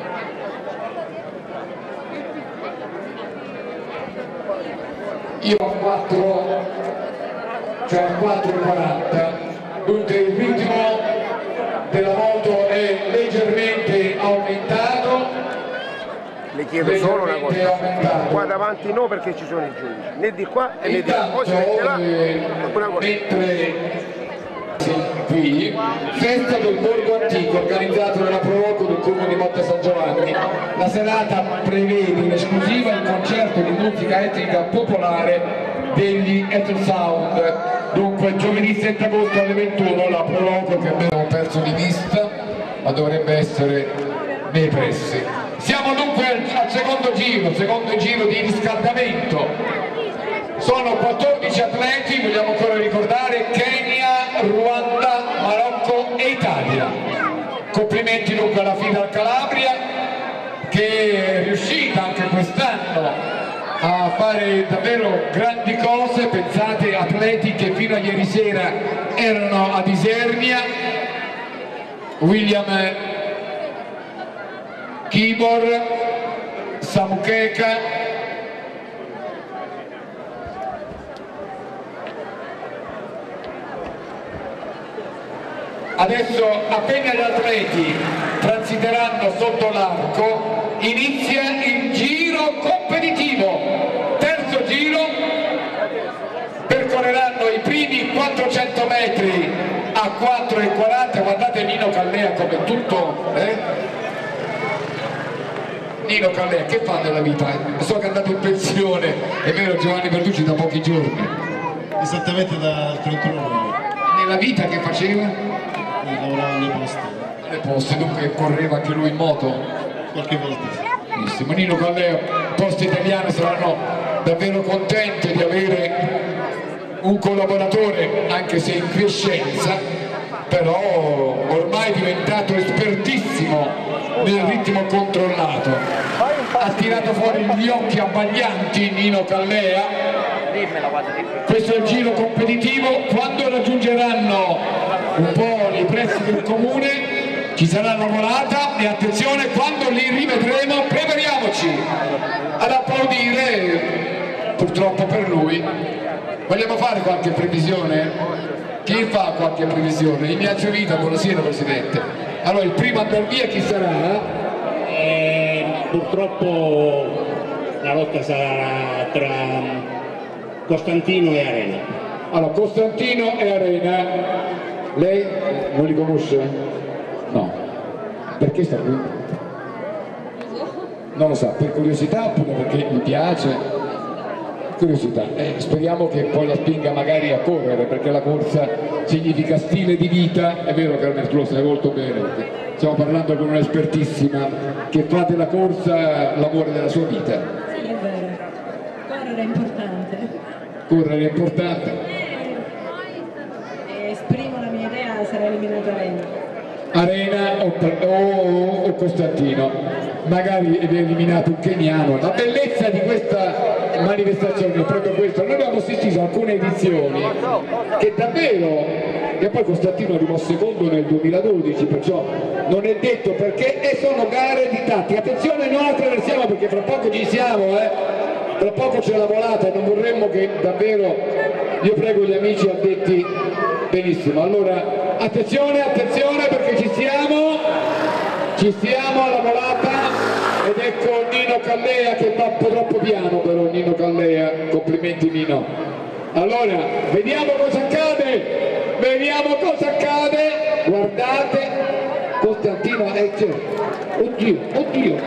Io ho 4, cioè 4,40, dunque il ritmo della moto è leggermente aumentato. Le chiedo solo una cosa, qua davanti no, perché ci sono i giudici, né di qua e né di là, poi si mette là, una cosa. Qui, festa del borgo antico organizzato nella Proloco del Comune di Monte San Giovanni. La serata prevede in esclusiva il concerto di musica etnica popolare degli Ethel Sound. Dunque giovedì 7 agosto alle 21 la Proloco, che abbiamo perso di vista ma dovrebbe essere nei pressi. Siamo dunque al secondo giro di riscaldamento. Sono 14 atleti, vogliamo ancora ricordare, Kenya, Ruanda, Marocco e Italia. Complimenti dunque alla FIDAL Calabria, che è riuscita anche quest'anno a fare davvero grandi cose. Pensate, atleti che fino a ieri sera erano ad Isernia, William Kibor, Samukeka, adesso appena gli atleti transiteranno sotto l'arco inizia il giro competitivo. Terzo giro, percorreranno i primi 400 metri a 4,40, guardate Nino Callea come tutto, Nino Callea che fa nella vita? So che è andato in pensione, è vero, Giovanni Verducci da pochi giorni. Esattamente dal 31. Nella vita che faceva? Lavorava alle poste. Alle poste, dunque correva anche lui in moto? Qualche volta sì. Benissimo. Nino Callea, Poste Italiane saranno davvero contenti di avere un collaboratore, anche se in quiescenza, però ormai è diventato espertissimo nel ritmo controllato. Ha tirato fuori gli occhi abbaglianti Nino Callea. Questo è il giro competitivo. Quando raggiungeranno un po' i pressi del comune ci sarà la volata e attenzione, quando li rivedremo prepariamoci ad applaudire, purtroppo per lui. Vogliamo fare qualche previsione? Chi fa qualche previsione? Ignazio Vita, buonasera Presidente. Allora, il primo a dar via chi sarà? Purtroppo la lotta sarà tra Costantino e Arena. Allora, Costantino e Arena. Lei non li conosce? No. Perché sta qui? Non lo sa, per curiosità oppure perché mi piace? Curiosità, speriamo che poi la spinga magari a correre, perché la corsa significa stile di vita. È vero che tu lo sai molto bene, perché stiamo parlando con un'espertissima che fa della corsa l'amore della sua vita. Sì, è vero, correre è importante. Correre è importante. Esprimo la mia idea, sarà eliminato Arena o Costantino, magari è eliminato un keniano. La bellezza di questa manifestazione è proprio questo. Noi abbiamo assistito a alcune edizioni che davvero, e poi Costantino arrivò secondo nel 2012, perciò non è detto perché, e sono gare di tattica. Attenzione, non attraversiamo perché fra poco ci siamo, tra poco c'è la volata e non vorremmo che davvero, io prego gli amici addetti, benissimo, allora attenzione, attenzione perché ci siamo alla volata ed ecco Nino Callea che va un po' troppo piano però Nino Callea, complimenti Nino. Allora, vediamo cosa accade, guardate, Costantino, oddio,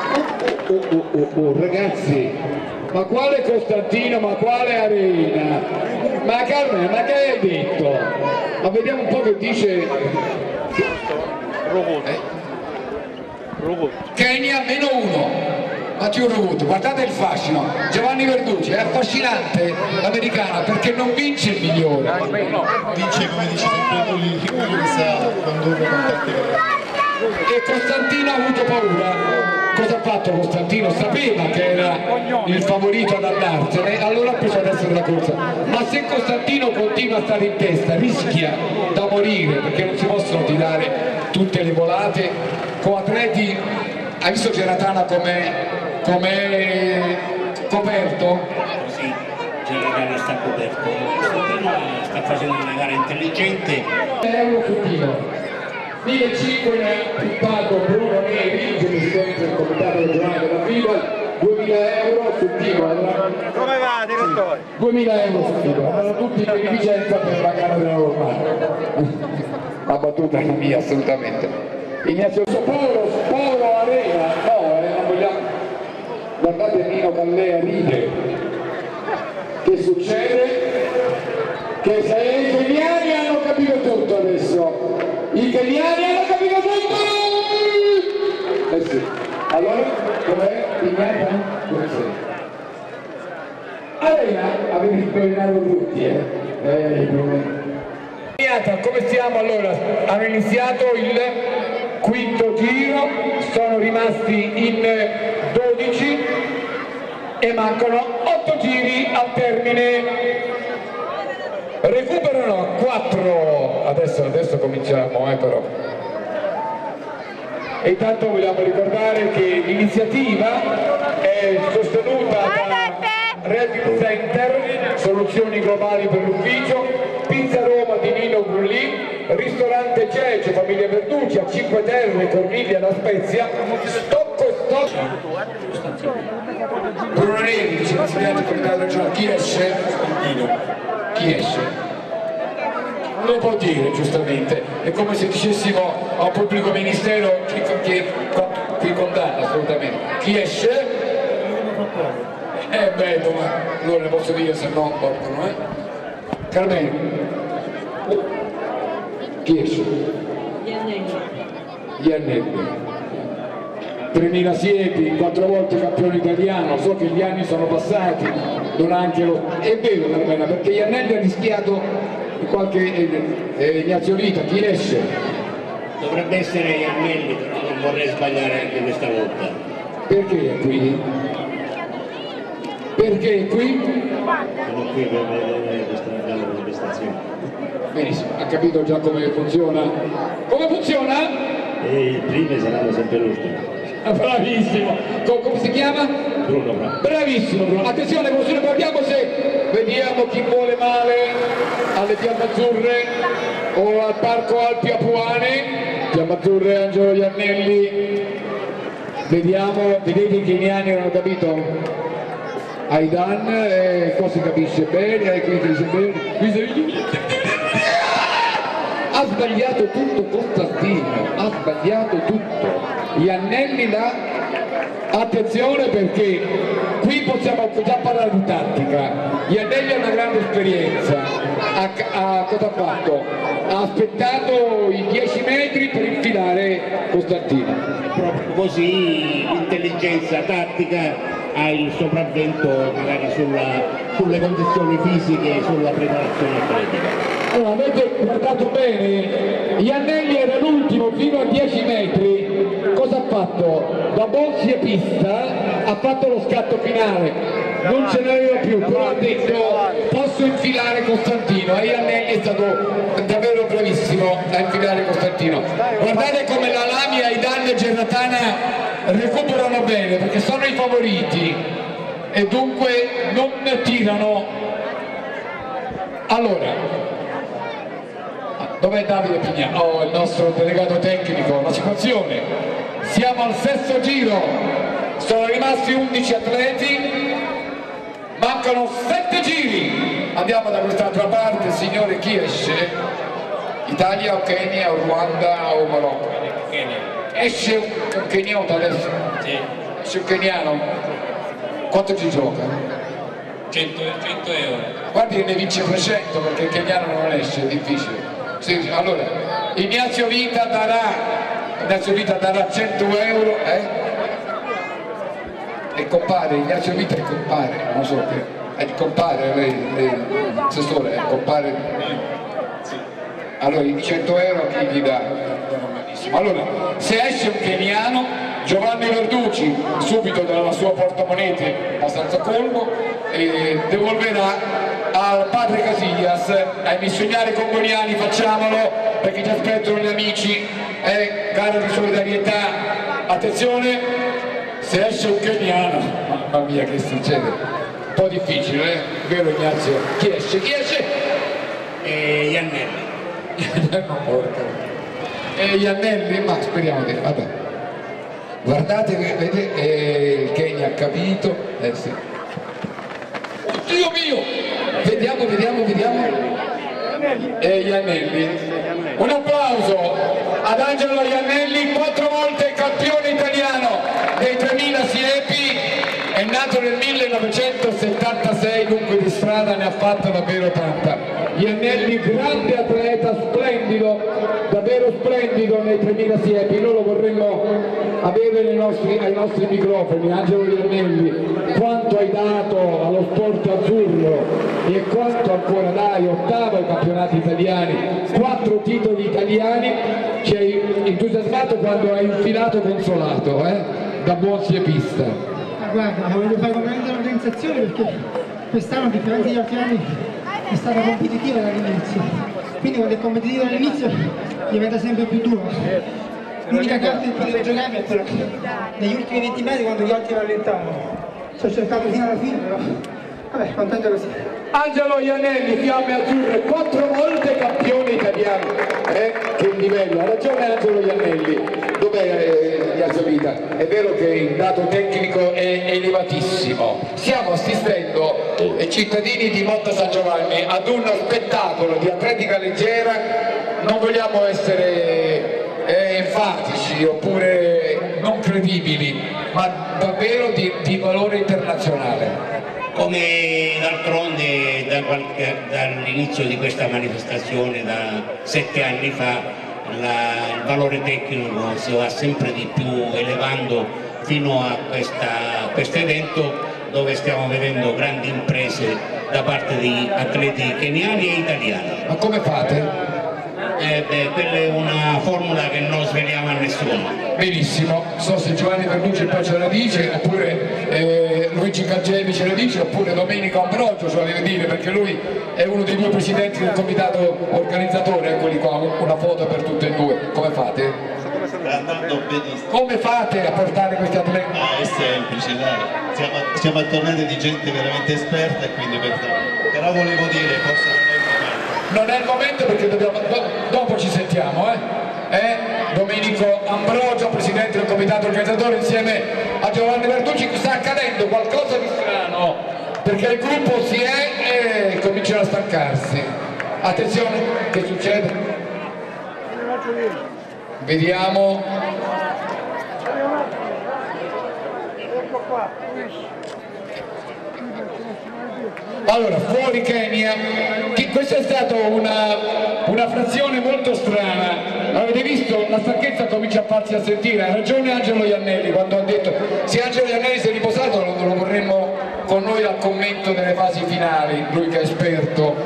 ragazzi, ma quale Costantino, ma quale Arena? Ma Carmen, ma che hai detto? Ma vediamo un po' che dice Kenya -1, Matteo Rovuto, guardate il fascino, Giovanni Verducci, è affascinante l'americana perché non vince il migliore. Vince come dice sempre lui, quello che sa condurre con tante gare. E Costantino ha avuto paura. Cosa ha fatto Costantino? Sapeva che era il favorito ad andarsene, allora ha preso adesso della corsa. Ma se Costantino continua a stare in testa rischia da morire, perché non si possono tirare tutte le volate con atleti. Hai visto Geratana com'è coperto? Sì, Geratana sta coperto. Costantino sta facendo una gara intelligente. Euro sul tiro. 1.500 ne ha puntato Bruno Neri, che presidente del comitato regionale della FIBA, 2.000 euro sul tiro. Come va, direttore? 2.000 euro sul tiro, erano tutti in beneficenza per la gara della normale. La battuta è la mia, assolutamente. Ignazio Sporo Arena, no, non vogliamo. Guardate Nino Callea ride. Che succede? Che se i keniani hanno capito tutto adesso. I keniani hanno capito tutto! Eh sì. Allora, com'è? Ignazio? Come sei? Arena, avete indovinato tutti, come stiamo allora? Hanno iniziato il quinto giro, sono rimasti in 12 e mancano 8 giri al termine. Recuperano 4, adesso cominciamo però. E intanto vogliamo ricordare che l'iniziativa è sostenuta da Reddit Center, soluzioni globali per l'ufficio, Pizza Roma di Nino Grullì, Ristorante Cece, Famiglia Verducci, a 5 Terre, Corniglia, La Spezia, Stocco. Bruno Neri, vice presidente del comitato regionale, chi esce? Chi esce? lo può dire giustamente, è come se dicessimo a un pubblico ministero chi condanna assolutamente, chi esce, bello, ma allora ne posso dire se no portano, Carmelo, chi esce? Iannelli. 3000 siepi, 4 volte campione italiano, so che gli anni sono passati, non anche lo... È vero Carmela, perché Iannelli ha rischiato qualche Ignazio Vita, chi esce? Dovrebbe essere Iannelli, però non vorrei sbagliare anche questa volta. Perché è qui? Perché è qui? Sono qui per vedere questa bella manifestazione. Benissimo, ha capito già come funziona? Come funziona? E il primo saranno sempre l'ultimo. Bravissimo, come si chiama? Bruno. Bravissimo Bruno, attenzione, guardiamo se vediamo chi vuole male alle Fiamme Azzurre o al Parco Alpi Apuane. Fiamme Azzurre, Angelo Iannelli, vediamo, vedete i keniani hanno capito? Aidan, qua si capisce bene, ha sbagliato tutto Costantino, ha sbagliato tutto. Iannelli là, attenzione perché qui possiamo già parlare di tattica. Iannelli ha una grande esperienza, cosa ha fatto? Ha aspettato i 10 metri per infilare Costantino. Proprio così l'intelligenza tattica ha il sopravvento magari sulle condizioni fisiche e sulla preparazione atletica. Allora, avete guardato bene, Iannelli era l'ultimo fino a 10 metri, cosa ha fatto? Da buon siepista ha fatto lo scatto finale, non ce n'aveva più, però ha detto posso infilare Costantino e Iannelli è stato davvero bravissimo a infilare Costantino. Guardate come la Lamia, Aidan e Gerratana recuperano bene perché sono i favoriti e dunque non tirano. Allora, dov'è Davide Pignano? Oh, il nostro delegato tecnico, la situazione. Siamo al sesto giro, sono rimasti 11 atleti, mancano 7 giri. Andiamo da quest'altra parte, signore, chi esce? Italia o Kenya o Ruanda o Marocco? Kenya. Esce un keniota adesso? Sì. Esce un keniano? Quanto ci gioca? 100 euro. Guardi che ne vince 300 perché il keniano non esce, è difficile. Sì, allora, Ignazio Vita darà 100 euro, E compare, Ignazio Vita è compare, non so che, è compare, l'assessore, è compare. Allora, i 100 euro chi gli dà? Allora, se esce un keniano, Giovanni Verducci, subito dalla sua portamonete abbastanza colmo, devolverà al padre Casillas, ai missionari congoniani, facciamolo perché ci aspettano gli amici, gara di solidarietà. Attenzione, se esce un keniano, mamma mia che succede, un po' difficile, vero Ignazio? Chi esce? Chi esce? Iannelli. Iannelli, ma speriamo di... vabbè. Guardate, vedete, il Kenya ha capito, sì. Dio mio! Vediamo. Iannelli. Un applauso ad Angelo Iannelli, 4 volte campione italiano dei 3000 siepi, è nato nel 1976, dunque di strada ne ha fatta davvero tanta. Iannelli, grande atleta, splendido, davvero splendido nei 3000 siepi, noi lo vorremmo avere ai nostri microfoni. Angelo Iannelli, quanto hai dato allo sport azzurro e quanto ancora dai, 8º ai campionati italiani, 4 titoli italiani, ci hai entusiasmato quando hai infilato Consolato, da buon siepista. Guarda, voglio fare veramente un'organizzazione perché quest'anno, a differenza degli altri anni, è stata competitiva dall'inizio, quindi quando è competitiva dall'inizio diventa sempre più dura. L'unica carta che potevo giocarmi è quella negli ultimi 20 metri quando gli altri rallentavano. Ci ho cercato fino alla fine, però vabbè, contento così. Angelo Iannelli, Fiamme Azzurre, 4 volte campione italiano, che livello, ha ragione Angelo Iannelli. dov'è Ignazio Vita? È vero che il dato tecnico è elevatissimo, stiamo assistendo cittadini di Motta San Giovanni ad uno spettacolo di atletica leggera, non vogliamo essere enfatici oppure non credibili, ma davvero di valore internazionale. Come d'altronde dall'inizio di questa manifestazione, da 7 anni fa, il valore tecnico si va sempre di più elevando fino a questo evento dove stiamo vedendo grandi imprese da parte di atleti keniani e italiani. Ma come fate? Quella è una formula che non sveliamo a nessuno. Benissimo, so se Giovanni Verducci poi ce la dice, oppure Luigi Cangelli ce la dice, oppure Domenico Ambrogio ce la deve dire, perché lui è uno dei due presidenti del comitato organizzatore. Eccoli qua, una foto per tutte e due. Come fate? Andando benissimo. Come fate a portare questi atleti? È semplice, dai. Siamo attornati di gente veramente esperta e quindi però volevo dire, forse non è il momento perché dobbiamo, dopo ci sentiamo, Domenico Ambrogio, presidente del comitato organizzatore, insieme a Giovanni Verducci. Sta accadendo qualcosa di strano perché il gruppo si è e comincia a stancarsi. Attenzione, che succede? Vediamo. Allora, fuori Kenya, questa è stata una frazione molto strana. Avete visto? La stanchezza comincia a farsi sentire. Ha ragione Angelo Iannelli quando ha detto: se Angelo Iannelli si è riposato lo vorremmo con noi al commento delle fasi finali, lui che è esperto.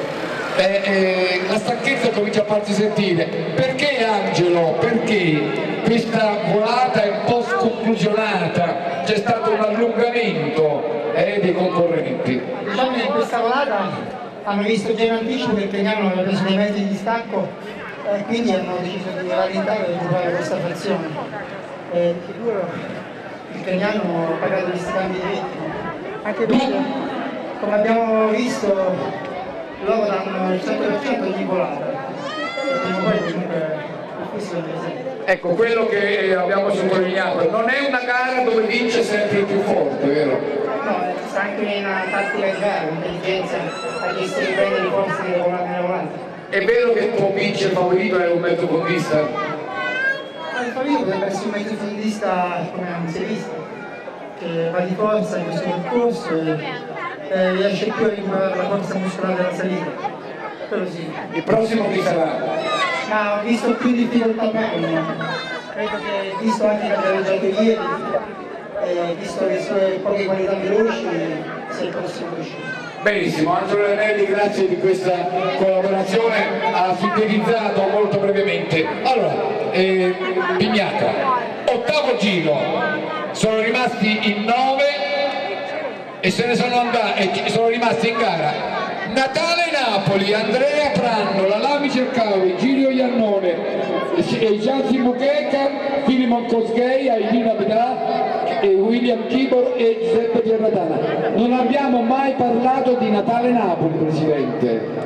La stanchezza comincia a farsi sentire. Perché Angelo? Perché questa volata è un po' sconclusionata, c'è stato un allungamento dei concorrenti. Diciamo che in questa volata hanno visto già in anticipo che il keniano aveva preso dei mezzi di distacco e quindi hanno deciso di rallentare e occupare questa frazione. Di sicuro il keniano ha pagato gli scambi di ritmo, anche perché, come abbiamo visto, loro danno il 100% ogni volata. E prima o poi comunque questo è l'esempio. Ecco, quello che abbiamo sottolineato, non è una gara dove vince sempre il più forte, vero? No, c'è anche una tattica di gara, un'intelligenza a gestire bene le forze nelle volante. È vero che può vincere il favorito è un mezzo fondista? Il favorito potrebbe essere un mezzo fondista come non si è visto, che va di forza in questo percorso e riesce più a recuperare la forza muscolare della salita. Quello sì. Il prossimo chi sarà? Ma ho visto più difficoltà meno, credo che visto anche la gareggiata ieri, visto le sue poche qualità veloci, sia il prossimo riuscito. Benissimo, Angelo Iannelli, grazie di questa collaborazione, ha sintetizzato molto brevemente. Allora, Pignata, ottavo giro, sono rimasti in 9 e se ne sono andati e sono rimasti in gara Natale Napoli, Andrea Pranno, Lalami Cercavi, Giulio Iannone, Gianni Mucheca, Filimon Cosgay, Ailina Bedrà, William Kibor e Giuseppe Gerratana. Non abbiamo mai parlato di Natale Napoli, Presidente.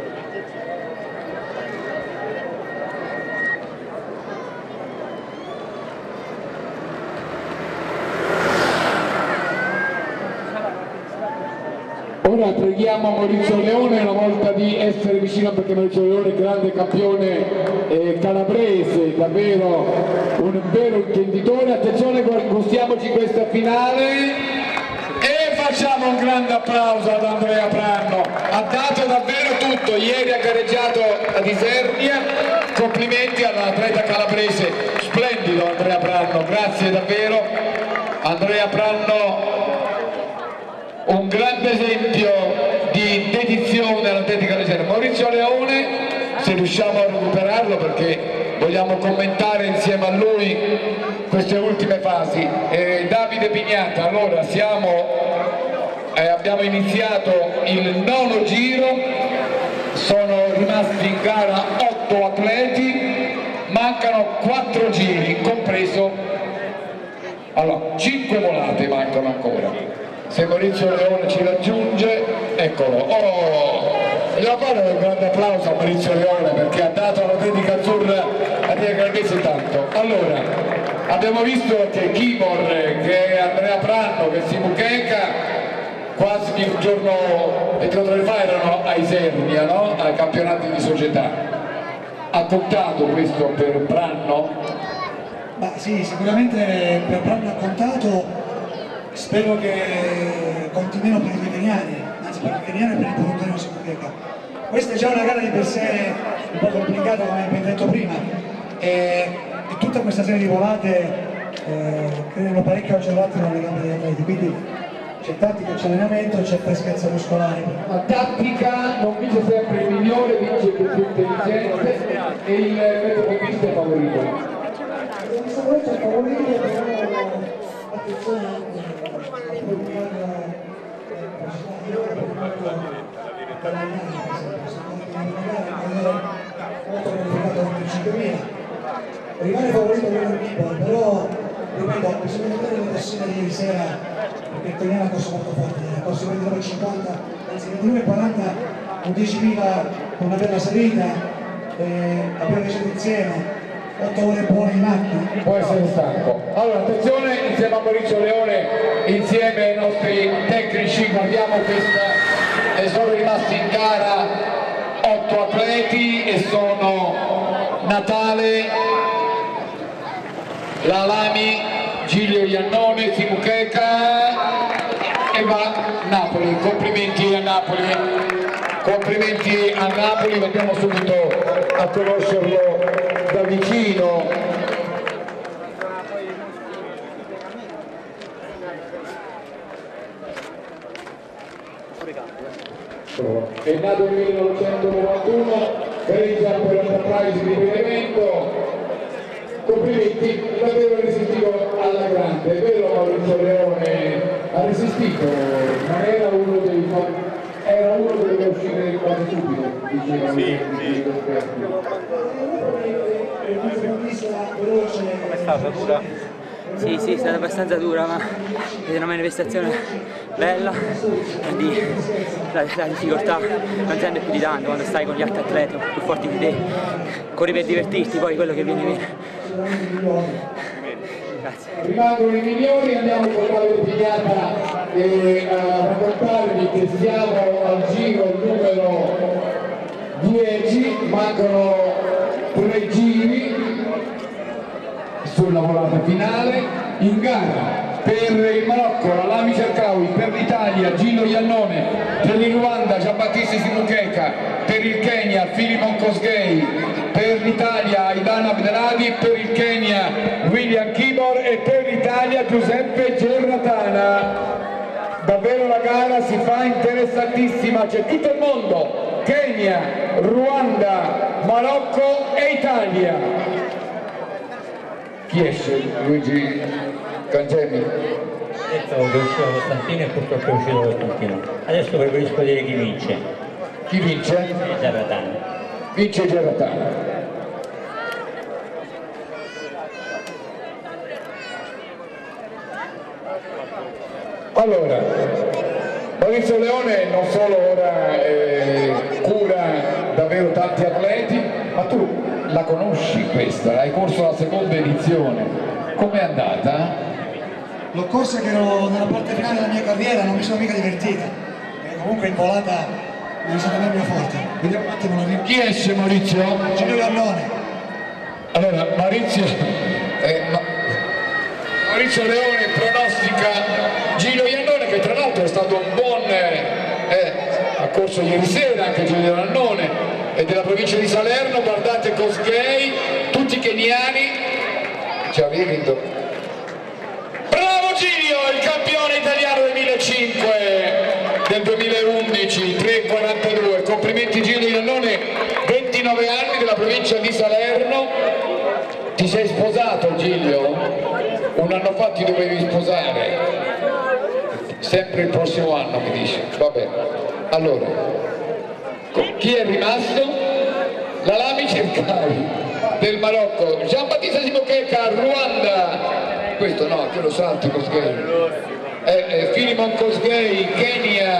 Ora preghiamo Maurizio Leone una volta di essere vicino, perché Maurizio Leone è grande campione calabrese, davvero un vero intenditore. Attenzione, gustiamoci questa finale e facciamo un grande applauso ad Andrea Pranno. Ha dato davvero tutto, ieri ha gareggiato ad Isernia, complimenti all'atleta calabrese, splendido Andrea Pranno, grazie davvero Andrea Pranno. Un grande esempio di dedizione all'atletica leggera. Maurizio Leone, se riusciamo a recuperarlo perché vogliamo commentare insieme a lui queste ultime fasi. Davide Pignata, allora abbiamo iniziato il 9° giro, sono rimasti in gara 8 atleti, mancano 4 giri, compreso, allora 5 volate mancano ancora. Se Maurizio Leone ci raggiunge, eccolo, Vogliamo fare un grande applauso a Maurizio Leone perché ha dato all'Atletica Azzurra a Tia Gravese tanto. Allora, abbiamo visto che Kibor, che Andrea Pranno, che Simu Cheka quasi un giorno e 3 ore fa erano a Isernia, no? Ai campionati di società. Ha contato questo per Pranno? Ma sì, sicuramente per Pranno ha contato, spero che continuino per i veterinari, anzi per i veterinari e per il produttore di Simucheca. Questa è già una gara di per sé un po' complicata come abbiamo detto prima e tutta questa serie di volate creano parecchio agevolazione nelle gambe degli atleti, quindi c'è tattica, c'è allenamento, c'è freschezza muscolare. La tattica non vince sempre il migliore, vince il più intelligente e il metodo è favorito. Secondo me c'è favorito, però attenzione anche a pubblicare molto qualificato oltre 5.000. Rimane favorito quello del Kibor, però ripeto, bisogna vedere le persone di ieri sera perché il italiano ha corso molto forte, ha corso 29,50, anzi 29,40 con 10.000 con una bella salita, abbiamo viaggiato insieme, 8 ore buone di macchina. Può essere stanco. Allora attenzione, insieme a Maurizio Leone, insieme ai nostri tecnici, guardiamo questa, sono rimasti in gara 8 atleti e sono Natale, Lalami, Giglio Iannone, Simu Cheka e va Napoli. Complimenti a Napoli, complimenti a Napoli, andiamo subito a conoscerlo da vicino. È nato nel 1991, gareggia per Enterprise di Benevento. Complimenti, davvero resistito alla grande, è vero Maurizio Leone ha resistito, non era uno dei era uno che doveva uscire quasi subito, diceva Come è stata dura? Sì, è stata abbastanza dura, ma è una manifestazione bella, quindi la difficoltà non tende più di tanto quando stai con gli altri atleti più forti di te, corri per divertirti, poi quello che viene. Grazie. Rimangono i migliori, andiamo con la Vertignata e a raccontarvi che siamo al giro numero 10, mancano 3 giri sulla volata finale. In gara per il Marocco Lalami Cercaui, per l'Italia Gino Iannone, per il Ruanda Giambattista Simu Cheka, per il Kenya Filimon Kosgei, per l'Italia Aidan Abdelhadi, per il Kenya William Kibor e per l'Italia Giuseppe Gerratana. Davvero la gara si fa interessantissima, c'è tutto il mondo, Kenya, Ruanda, Marocco e Italia. Chi esce? Luigi Cangemi? Ho detto che usciva Costantino e purtroppo è uscito Costantino. Adesso preferisco dire chi vince. Chi vince? Gerratana. Vince Gerratana. Allora, Maurizio Leone non solo ora cura davvero tanti atleti, ma tu la conosci questa, hai corso la seconda edizione, com'è andata? L'ho corsa che ero nella parte finale della mia carriera, non mi sono mica divertita, perché comunque in volata mi è stata la mia forte. Vediamo un attimo la mia. Chi esce Maurizio? Giglio Iannone. Allora Maurizio Leone pronostica Giglio Iannone, che tra l'altro è stato un buon ha corso ieri sera anche Giglio Iannone, e della provincia di Salerno. Guardate Kosgei, tutti keniani. Ci avevi vinto. Bravo Giglio, il campione italiano del 2005, del 2011, 3,42. Complimenti Giglio Iannone, 29 anni, della provincia di Salerno. Ti sei sposato Giglio? Un anno fa ti dovevi sposare. Sempre il prossimo anno mi dice. Va bene. Allora, chi è rimasto? Lalami Cercaui del Marocco, Giambattista Simu Cheka, Ruanda, questo no, che lo salti Kosgei, Filimon Kosgei, Kenya,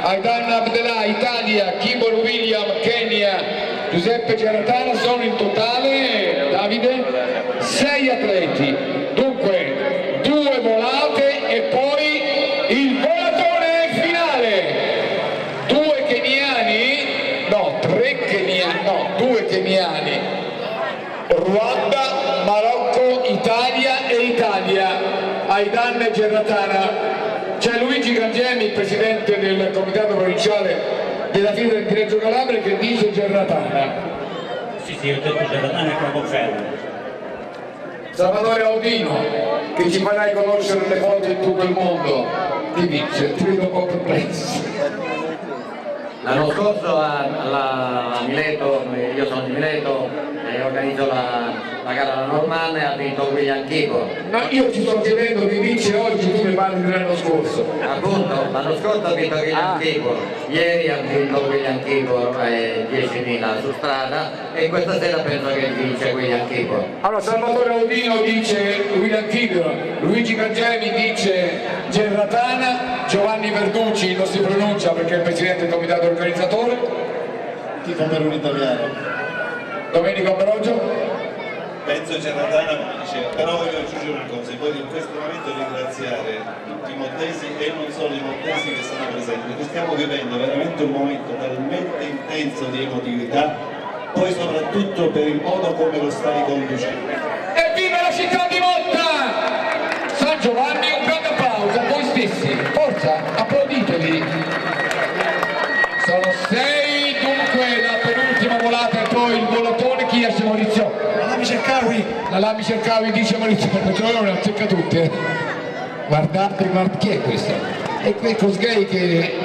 Aidan Abdellah Italia, Kibor William Kenya, Giuseppe Geratana. Sono in totale, Davide, 6 atleti, dunque 2 volate e poi il volatore finale. 2 keniani, no, 3 keniani, no, 2 keniani, Ruanda, Marocco, Italia e Italia, Aidan Geratana. C'è Luigi Gangemi, presidente del comitato provinciale della FIDE di Reggio Calabria, che dice Geratana. Sì, ho detto Geratana e proprio fermo. Salvatore Audino, che ci farai conoscere le foto in tutto il mondo, ti dice, ti vedo un po' perplesso. L'anno scorso a Mileto, io sono di Mileto, organizzo la gara alla Normanna e ha vinto William Kibor. No, io ti sto chiedendo chi vince oggi, tu mi parli dell'anno scorso. Appunto, l'anno scorso ha vinto William Kibor, ieri ha vinto William Kibor 10.000 su strada e questa sera penso che vince William Kibor. Allora Salvatore Audino dice William Kibor, Luigi Gangemi dice Geratana, Giovanni Verducci non si pronuncia perché è il presidente del comitato organizzatore. Tifo per un italiano. Domenico Ambrogio? Penso Geratana, come diceva, però voglio aggiungere una cosa, voglio in questo momento ringraziare tutti i montesi e non solo i montesi che sono presenti, perché stiamo vivendo veramente un momento talmente intenso di emotività, poi soprattutto per il modo come lo stai conducendo. Evviva la città di Monza! San Giovanni, un grande applauso a voi stessi, forza, applauditevi! Sono 6, dunque la penultima volata e poi il volatore, chi esce Maurizio? La Lami Cercavi. La Lami Cercavi dice Maurizio, per petrolio le azzecca tutte. Guardate, chi è questa? È quel Cosgay che...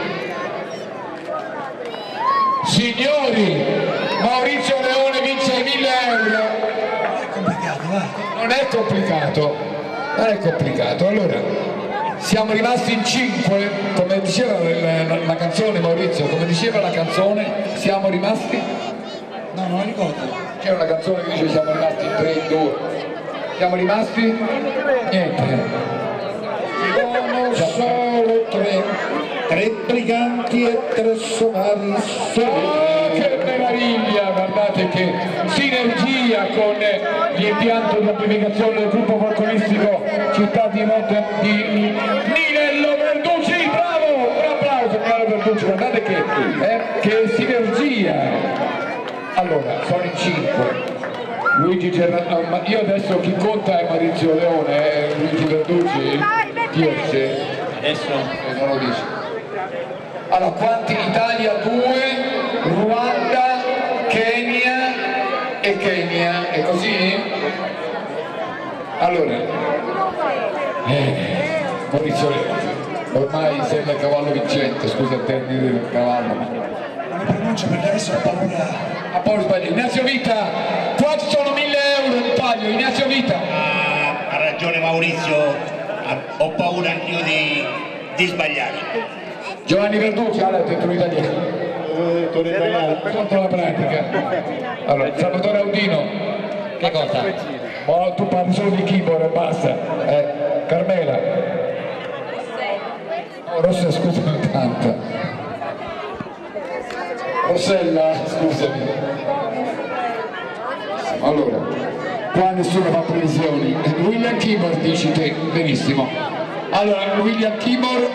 Signori, Maurizio Leone vince 1.000 euro. Non è complicato, vai. Non è complicato, non è complicato. Allora... Siamo rimasti in 5, come diceva la canzone Maurizio, come diceva la canzone, siamo rimasti? No, non lo ricordo. C'è una canzone che dice siamo rimasti in 3, in 2. Siamo rimasti? Niente. Sono solo 3 briganti e 3 somari. Oh, che meraviglia! Guardate che sinergia con l'impianto di applicazione del gruppo folcloristico Città di Monte di Ninello Verducci, bravo! Un applauso Ninello Verducci, guardate che sinergia! Allora, sono in 5. Luigi Geratana, io adesso chi conta è Maurizio Leone, Luigi Verducci, chi esce? Adesso non lo dice. Allora, quanti? Italia 2, Ruanda, Kenya e Kenya, è così? Allora, Maurizio Leone, ormai sei il cavallo vincente, scusa il termine del cavallo. Non mi pronuncio perché adesso ho paura. Ha paura sbagliato. Ignazio Vita, qua ci sono 1.000 euro in palio, Ignazio Vita. Ha ragione Maurizio, ho paura anch'io di sbagliare. Giovanni Verducci, ha detto in italiano. Sotto la pratica. Allora, Salvatore Audino. Che cosa? Oh, tu parli solo di Kibor e basta. Carmela. Oh, Rossa, scusami tanto. Rossella, scusami. Allora, qua nessuno fa previsioni. William Kibor dici te, benissimo. Allora, William Kibor.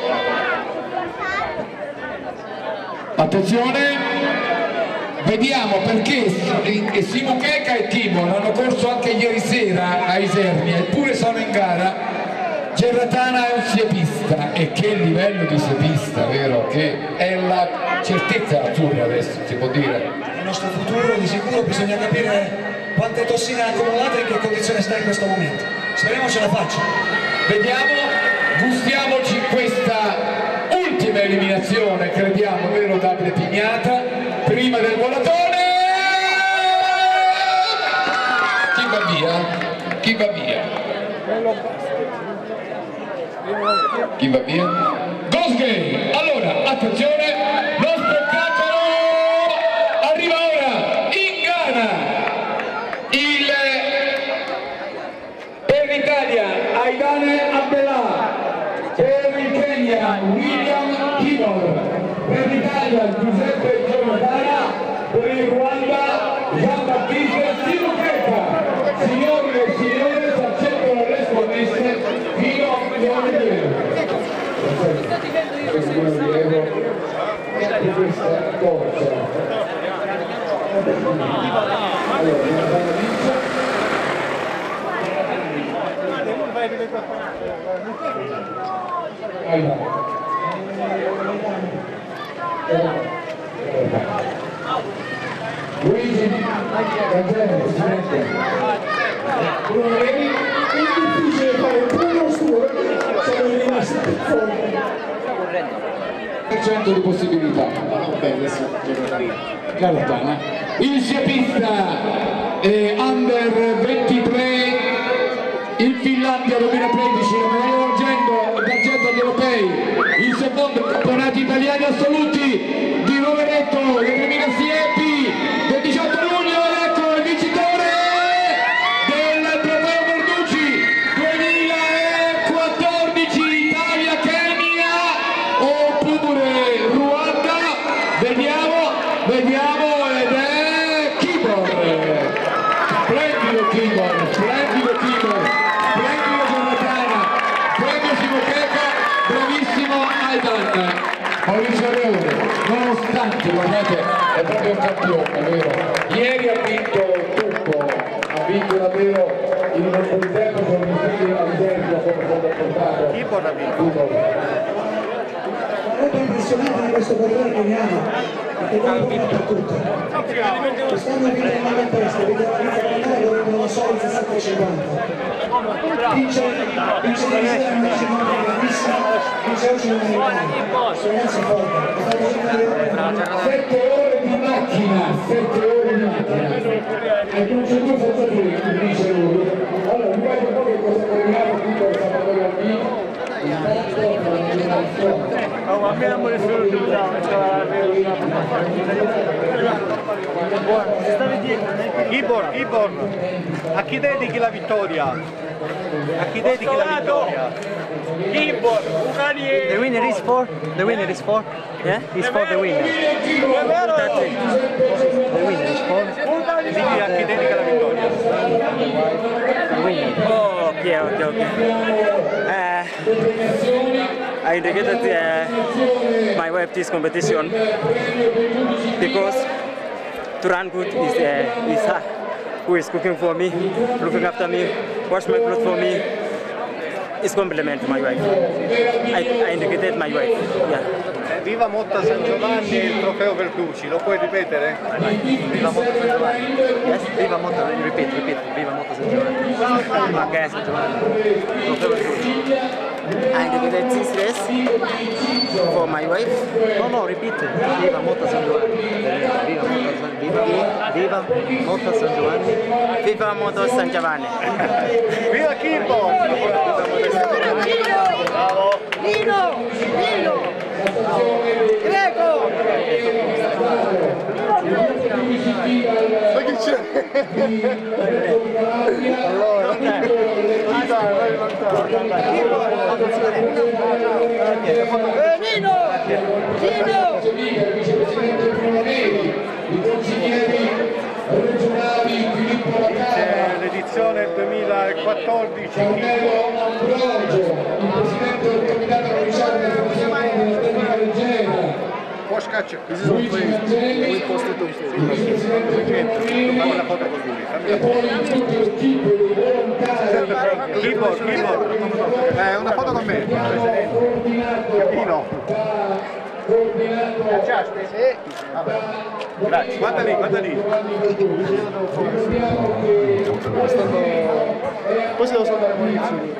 Attenzione, vediamo perché Simo Cheka e Kibor hanno corso anche ieri sera a Isernia, eppure sono in gara. Geratana è un siepista, e che livello di siepista, vero? Che è la certezza azzurra adesso, si può dire. Il nostro futuro di sicuro bisogna capire quante tossine ha accumulate e in che condizione sta in questo momento. Speriamo ce la faccia. Vediamo, gustiamoci questa ultima eliminazione, crediamo, vero Davide Pignata, prima del volatore. Chi va via? Chi va via? Chi va via? Gosgay! Allora, attenzione, lo spettacolo arriva ora in gara. Per l'Italia, Aidan Abdellah, per il Kenya, William Kibor, per l'Italia Giuseppe Giordana, per il Ruanda Gian Battista Sinucheca. Signori e signore, si accettano le scommesse fino a 1 milione di euro. Questo è di euro di questa corsa. Luigi Gazzella, Presidente. È difficile fare un primo suo, sono rimasti per di possibilità. Garantana. Il sciapista under 23 in Finlandia 2013, la medaglia d'argento agli europei, il secondo campionati italiani assoluti di Rovereto, le 3000 Siepi del 18 luglio, ed ecco il vincitore del trofeo Verducci 2014, Italia-Kenya oppure Ruanda, vediamo ed è Kibor, splendido Kibor, splendido Giornatana, premio Sinucheca, bravissimo Aidan. Maurizio Leone, nonostante, guardate, è proprio un campione, vero? Ieri ha vinto tutto, ha vinto davvero in un po' di tempo con il figlio all'esercito come stato portato. Chi può vinto? Molto impressionante di questo corridore keniano, perché poi vinto per tutto. Quest'anno vince il Maga Testa, vince il non so il 60-50. Vince di sera, vince molto grandissimo, vince oggi un americano. Questo ragazzo è forte. 7 ore di macchina, 7 ore di macchina. E non c'è due forzatori, dice lui. Allora, mi guarda un po' che cosa terminato tutto il Salvatore Albino. Oh, a me non vuole solo Kibor, a chi dedichi la vittoria? A chi dedichi la vittoria? Kibor, The winner is for? Yeah? Is for the winner. That's it. The winner is for? Digli a chi dedica la vittoria? The winner. Oh, okay. I dedicated my wife this competition because to run good is her who is cooking for me, looking after me, wash my clothes for me. It's compliment to my wife. I indicated my wife. Yeah. Viva Motta San Giovanni e il trofeo Verducci, lo puoi ripetere? Viva Motta San Giovanni. Yes, Viva Motta, repeat. Viva Motta San Giovanni. Okay. San Giovanni. Trofeo Verducci. I dedicated this race for my wife. No, repeat. Viva Motta San Giovanni. Viva Motta San Giovanni. Viva Motta San Giovanni. Viva Kibor! Bravo! Nino! Greco! Ma che c'è? Allora, Nino! C'è l'edizione 2014. Può scacciare. Lui posto tu. Fammi una foto con lui. Kibor. Una foto con me. Capino. Grazie. Guarda lì. Poi se devo salvare le munizioni.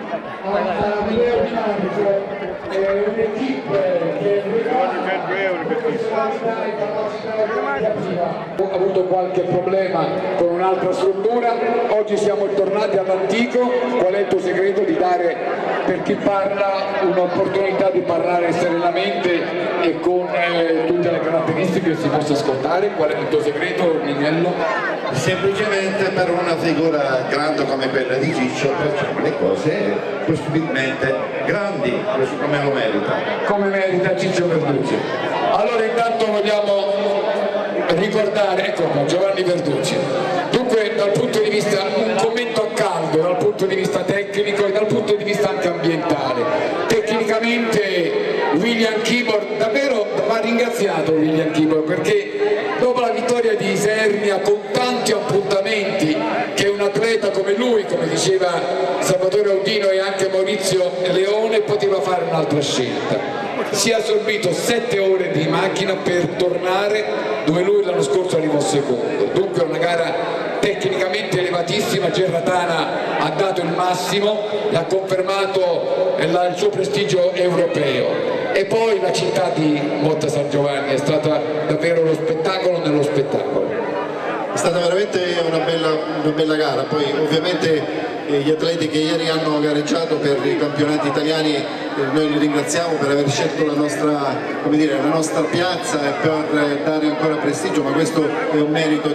Ho avuto qualche problema con un'altra struttura, oggi siamo tornati all'antico. Qual è il tuo segreto di dare per chi parla un'opportunità di parlare serenamente e con tutte le caratteristiche che si possa ascoltare? Qual è il tuo segreto, Mignello? Semplicemente per una figura grande come quella di Ciccio facciamo le cose possibilmente grandi, come lo merita. Come merita Ciccio Verducci. Allora intanto vogliamo ricordare, ecco qua, Giovanni Verducci. Dunque dal punto di vista, un commento a caldo dal punto di vista tecnico e dal punto di vista anche ambientale. Tecnicamente William Keyboard, davvero va ringraziato William Keyboard, perché dopo la vittoria di Isernia, con tanti appuntamenti che un atleta come lui, come diceva Salvatore Audino e anche Maurizio Leone, poteva fare un'altra scelta. Si è assorbito 7 ore di macchina per tornare dove lui l'anno scorso arrivò secondo. Dunque una gara tecnicamente elevatissima. Gerratana ha dato il massimo e ha confermato il suo prestigio europeo. E poi la città di Motta San Giovanni è stata davvero lo spettacolo nello spettacolo. È stata veramente una bella gara. Poi ovviamente gli atleti che ieri hanno gareggiato per i campionati italiani, noi li ringraziamo per aver scelto la nostra, come dire, la nostra piazza e per dare ancora prestigio, ma questo è un merito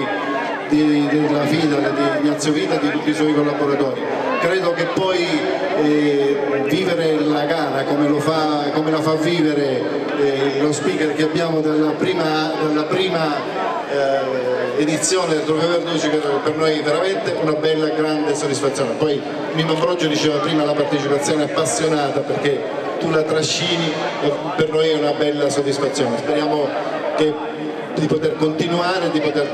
della FIDA, di Azio Vita e di tutti i suoi collaboratori. Credo che poi vivere la gara come la fa vivere lo speaker che abbiamo dalla prima edizione del Trofeo Verducci, che per noi è veramente una bella, grande soddisfazione. Poi Mimmo Ambrogio diceva prima la partecipazione appassionata, perché tu la trascini e per noi è una bella soddisfazione. Speriamo di poter continuare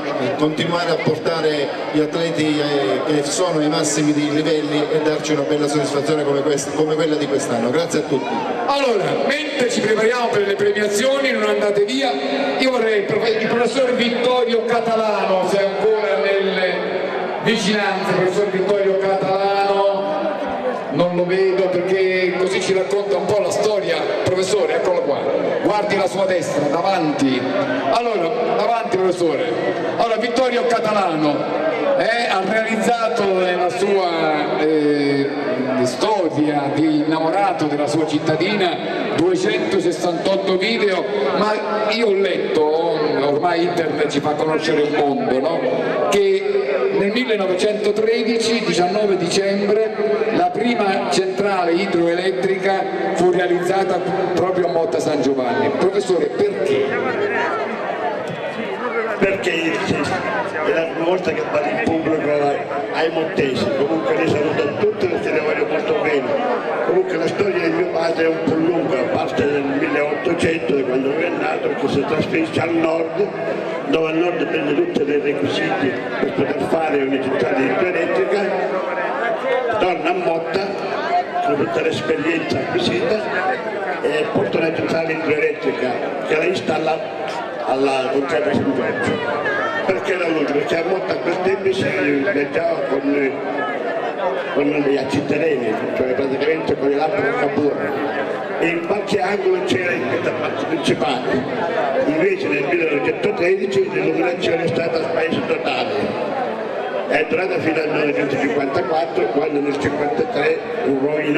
a portare gli atleti che sono ai massimi di livelli e darci una bella soddisfazione come quella di quest'anno. Grazie a tutti. Allora, mentre ci prepariamo per le premiazioni, non andate via, io vorrei il professor Vittorio Catalano, se è ancora nelle vicinanze. Professor Vittorio Catalano, non lo vedo perché così ci racconta un po' la storia. Professore, eccolo qua, guardi la sua destra, davanti. Allora, davanti professore. Allora, Vittorio Catalano ha realizzato nella sua storia di innamorato della sua cittadina 268 video, ma io ho letto, ormai internet ci fa conoscere il mondo, no? Che nel 1913, 19 dicembre, la prima centrale idroelettrica fu realizzata proprio a Motta San Giovanni. Professore, perché? Perché è la prima volta che vado in pubblico ai mottesi. Comunque ne saluto tutti perché ne voglio molto bene. Comunque la storia di mio padre è un po' lunga, parte del 1800, da quando lui è nato, che si trasferisce al nord, dove al nord prende tutti i requisiti per poter fare una centrale idroelettrica, torna a Motta con tutta l'esperienza acquisita e porta una centrale idroelettrica che la installa alla contrada di San Giorgio. Perché la luce? Perché a Motta a quel tempo si viaggiava con gli accittereni, cioè praticamente con le lampade a Cavour, e in qualche angolo c'era in questa parte principale. Invece nel 1913 l'illuminazione è stata a spaese totale. È durata fino al 1954, quando nel 1953 un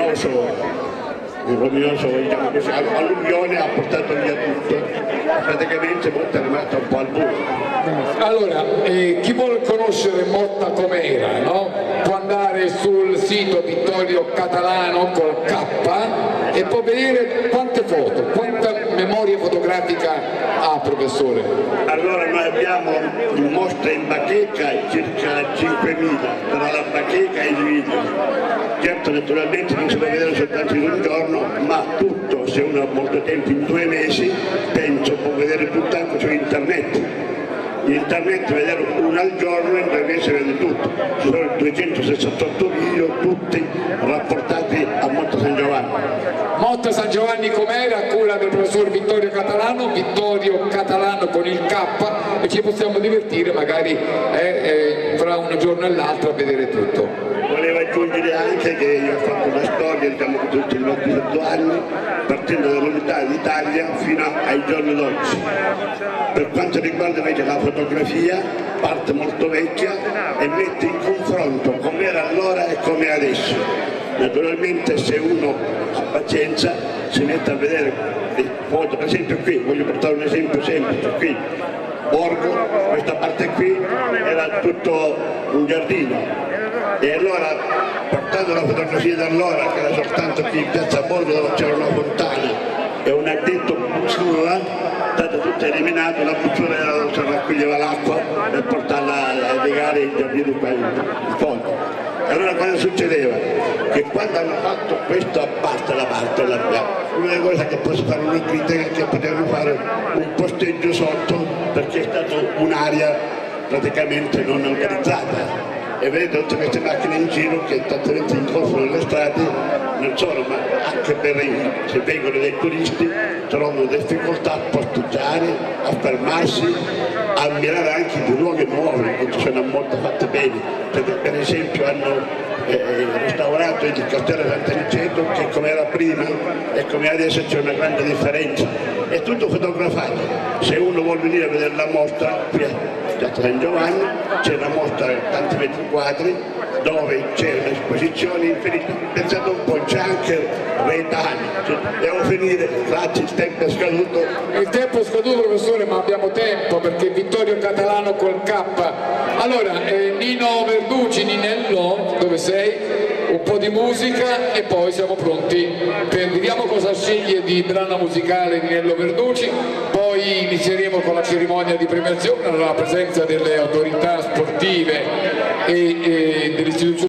ruminoso diciamo così, alluvione ha portato via tutto. Praticamente Motta è rimasta un po' al buio. Allora, chi vuole conoscere Motta com'era, no? Può andare sul sito Vittorio Catalano col K e può vedere quante foto, quanta memoria fotografica ha, professore? Allora noi abbiamo mostre in bacheca circa 5.000, tra la bacheca e il video. Certo, naturalmente non si può vedere soltanto in un giorno, ma tutto, se uno ha molto tempo, in 2 mesi, penso può vedere tutto anche su internet. In internet vedere uno al giorno, in 2 mesi vede tutto. Ci sono 268 video, tutti rapportati a Motta San Giovanni. Motta San Giovanni com'era, a cura del professor Vittorio Catalano con il K, e ci possiamo divertire magari fra un giorno e l'altro a vedere tutto. Volevo aggiungere anche che io ho fatto una storia, diciamo, di tutti i 28 anni, partendo dall'unità d'Italia fino ai giorni d'oggi. Per quanto riguarda invece la fotografia, parte molto vecchia e mette in confronto com'era allora e com'è adesso. Naturalmente se uno ha pazienza si mette a vedere le foto, per esempio qui, voglio portare un esempio semplice, qui, Borgo, questa parte qui era tutto un giardino. E allora, portando la fotografia da allora, che era soltanto qui in piazza Borgo dove c'era una fontana e un addetto sulla, state tutte eliminate, la buzzura raccoglieva l'acqua per portarla a legare il giardino qua in fondo. E allora cosa succedeva? Che quando hanno fatto questo a parte la l'unica cosa che posso fare una critica è che potevano fare un posteggio sotto, perché è stata un'area praticamente non organizzata. E vedete tutte queste macchine in giro che tanto incolfano le strade, non solo, ma anche per se vengono dei turisti trovano difficoltà a posteggiare, a fermarsi, a ammirare anche dei luoghi nuovi che ci sono molto fatte bene. Per esempio hanno restaurato il castello Sant'Aniceto, che come era prima e come adesso c'è una grande differenza. È tutto fotografato. Se uno vuole venire a vedere la mostra qui a San Giovanni, c'è una mostra tanti metri quadri dove c'è un'esposizione infinita. Pensate un po', c'è anche Reitani. Devo finire, grazie, il tempo è scaduto. Il tempo è scaduto, professore, ma abbiamo tempo perché Vittorio Catalano col K. Allora, Nino Verducci, Ninello, dove sei? Un po' di musica e poi siamo pronti per, vediamo cosa sceglie di brano musicale Ninello Verducci, poi inizieremo con la cerimonia di premiazione alla presenza delle autorità sportive e dell'istituzione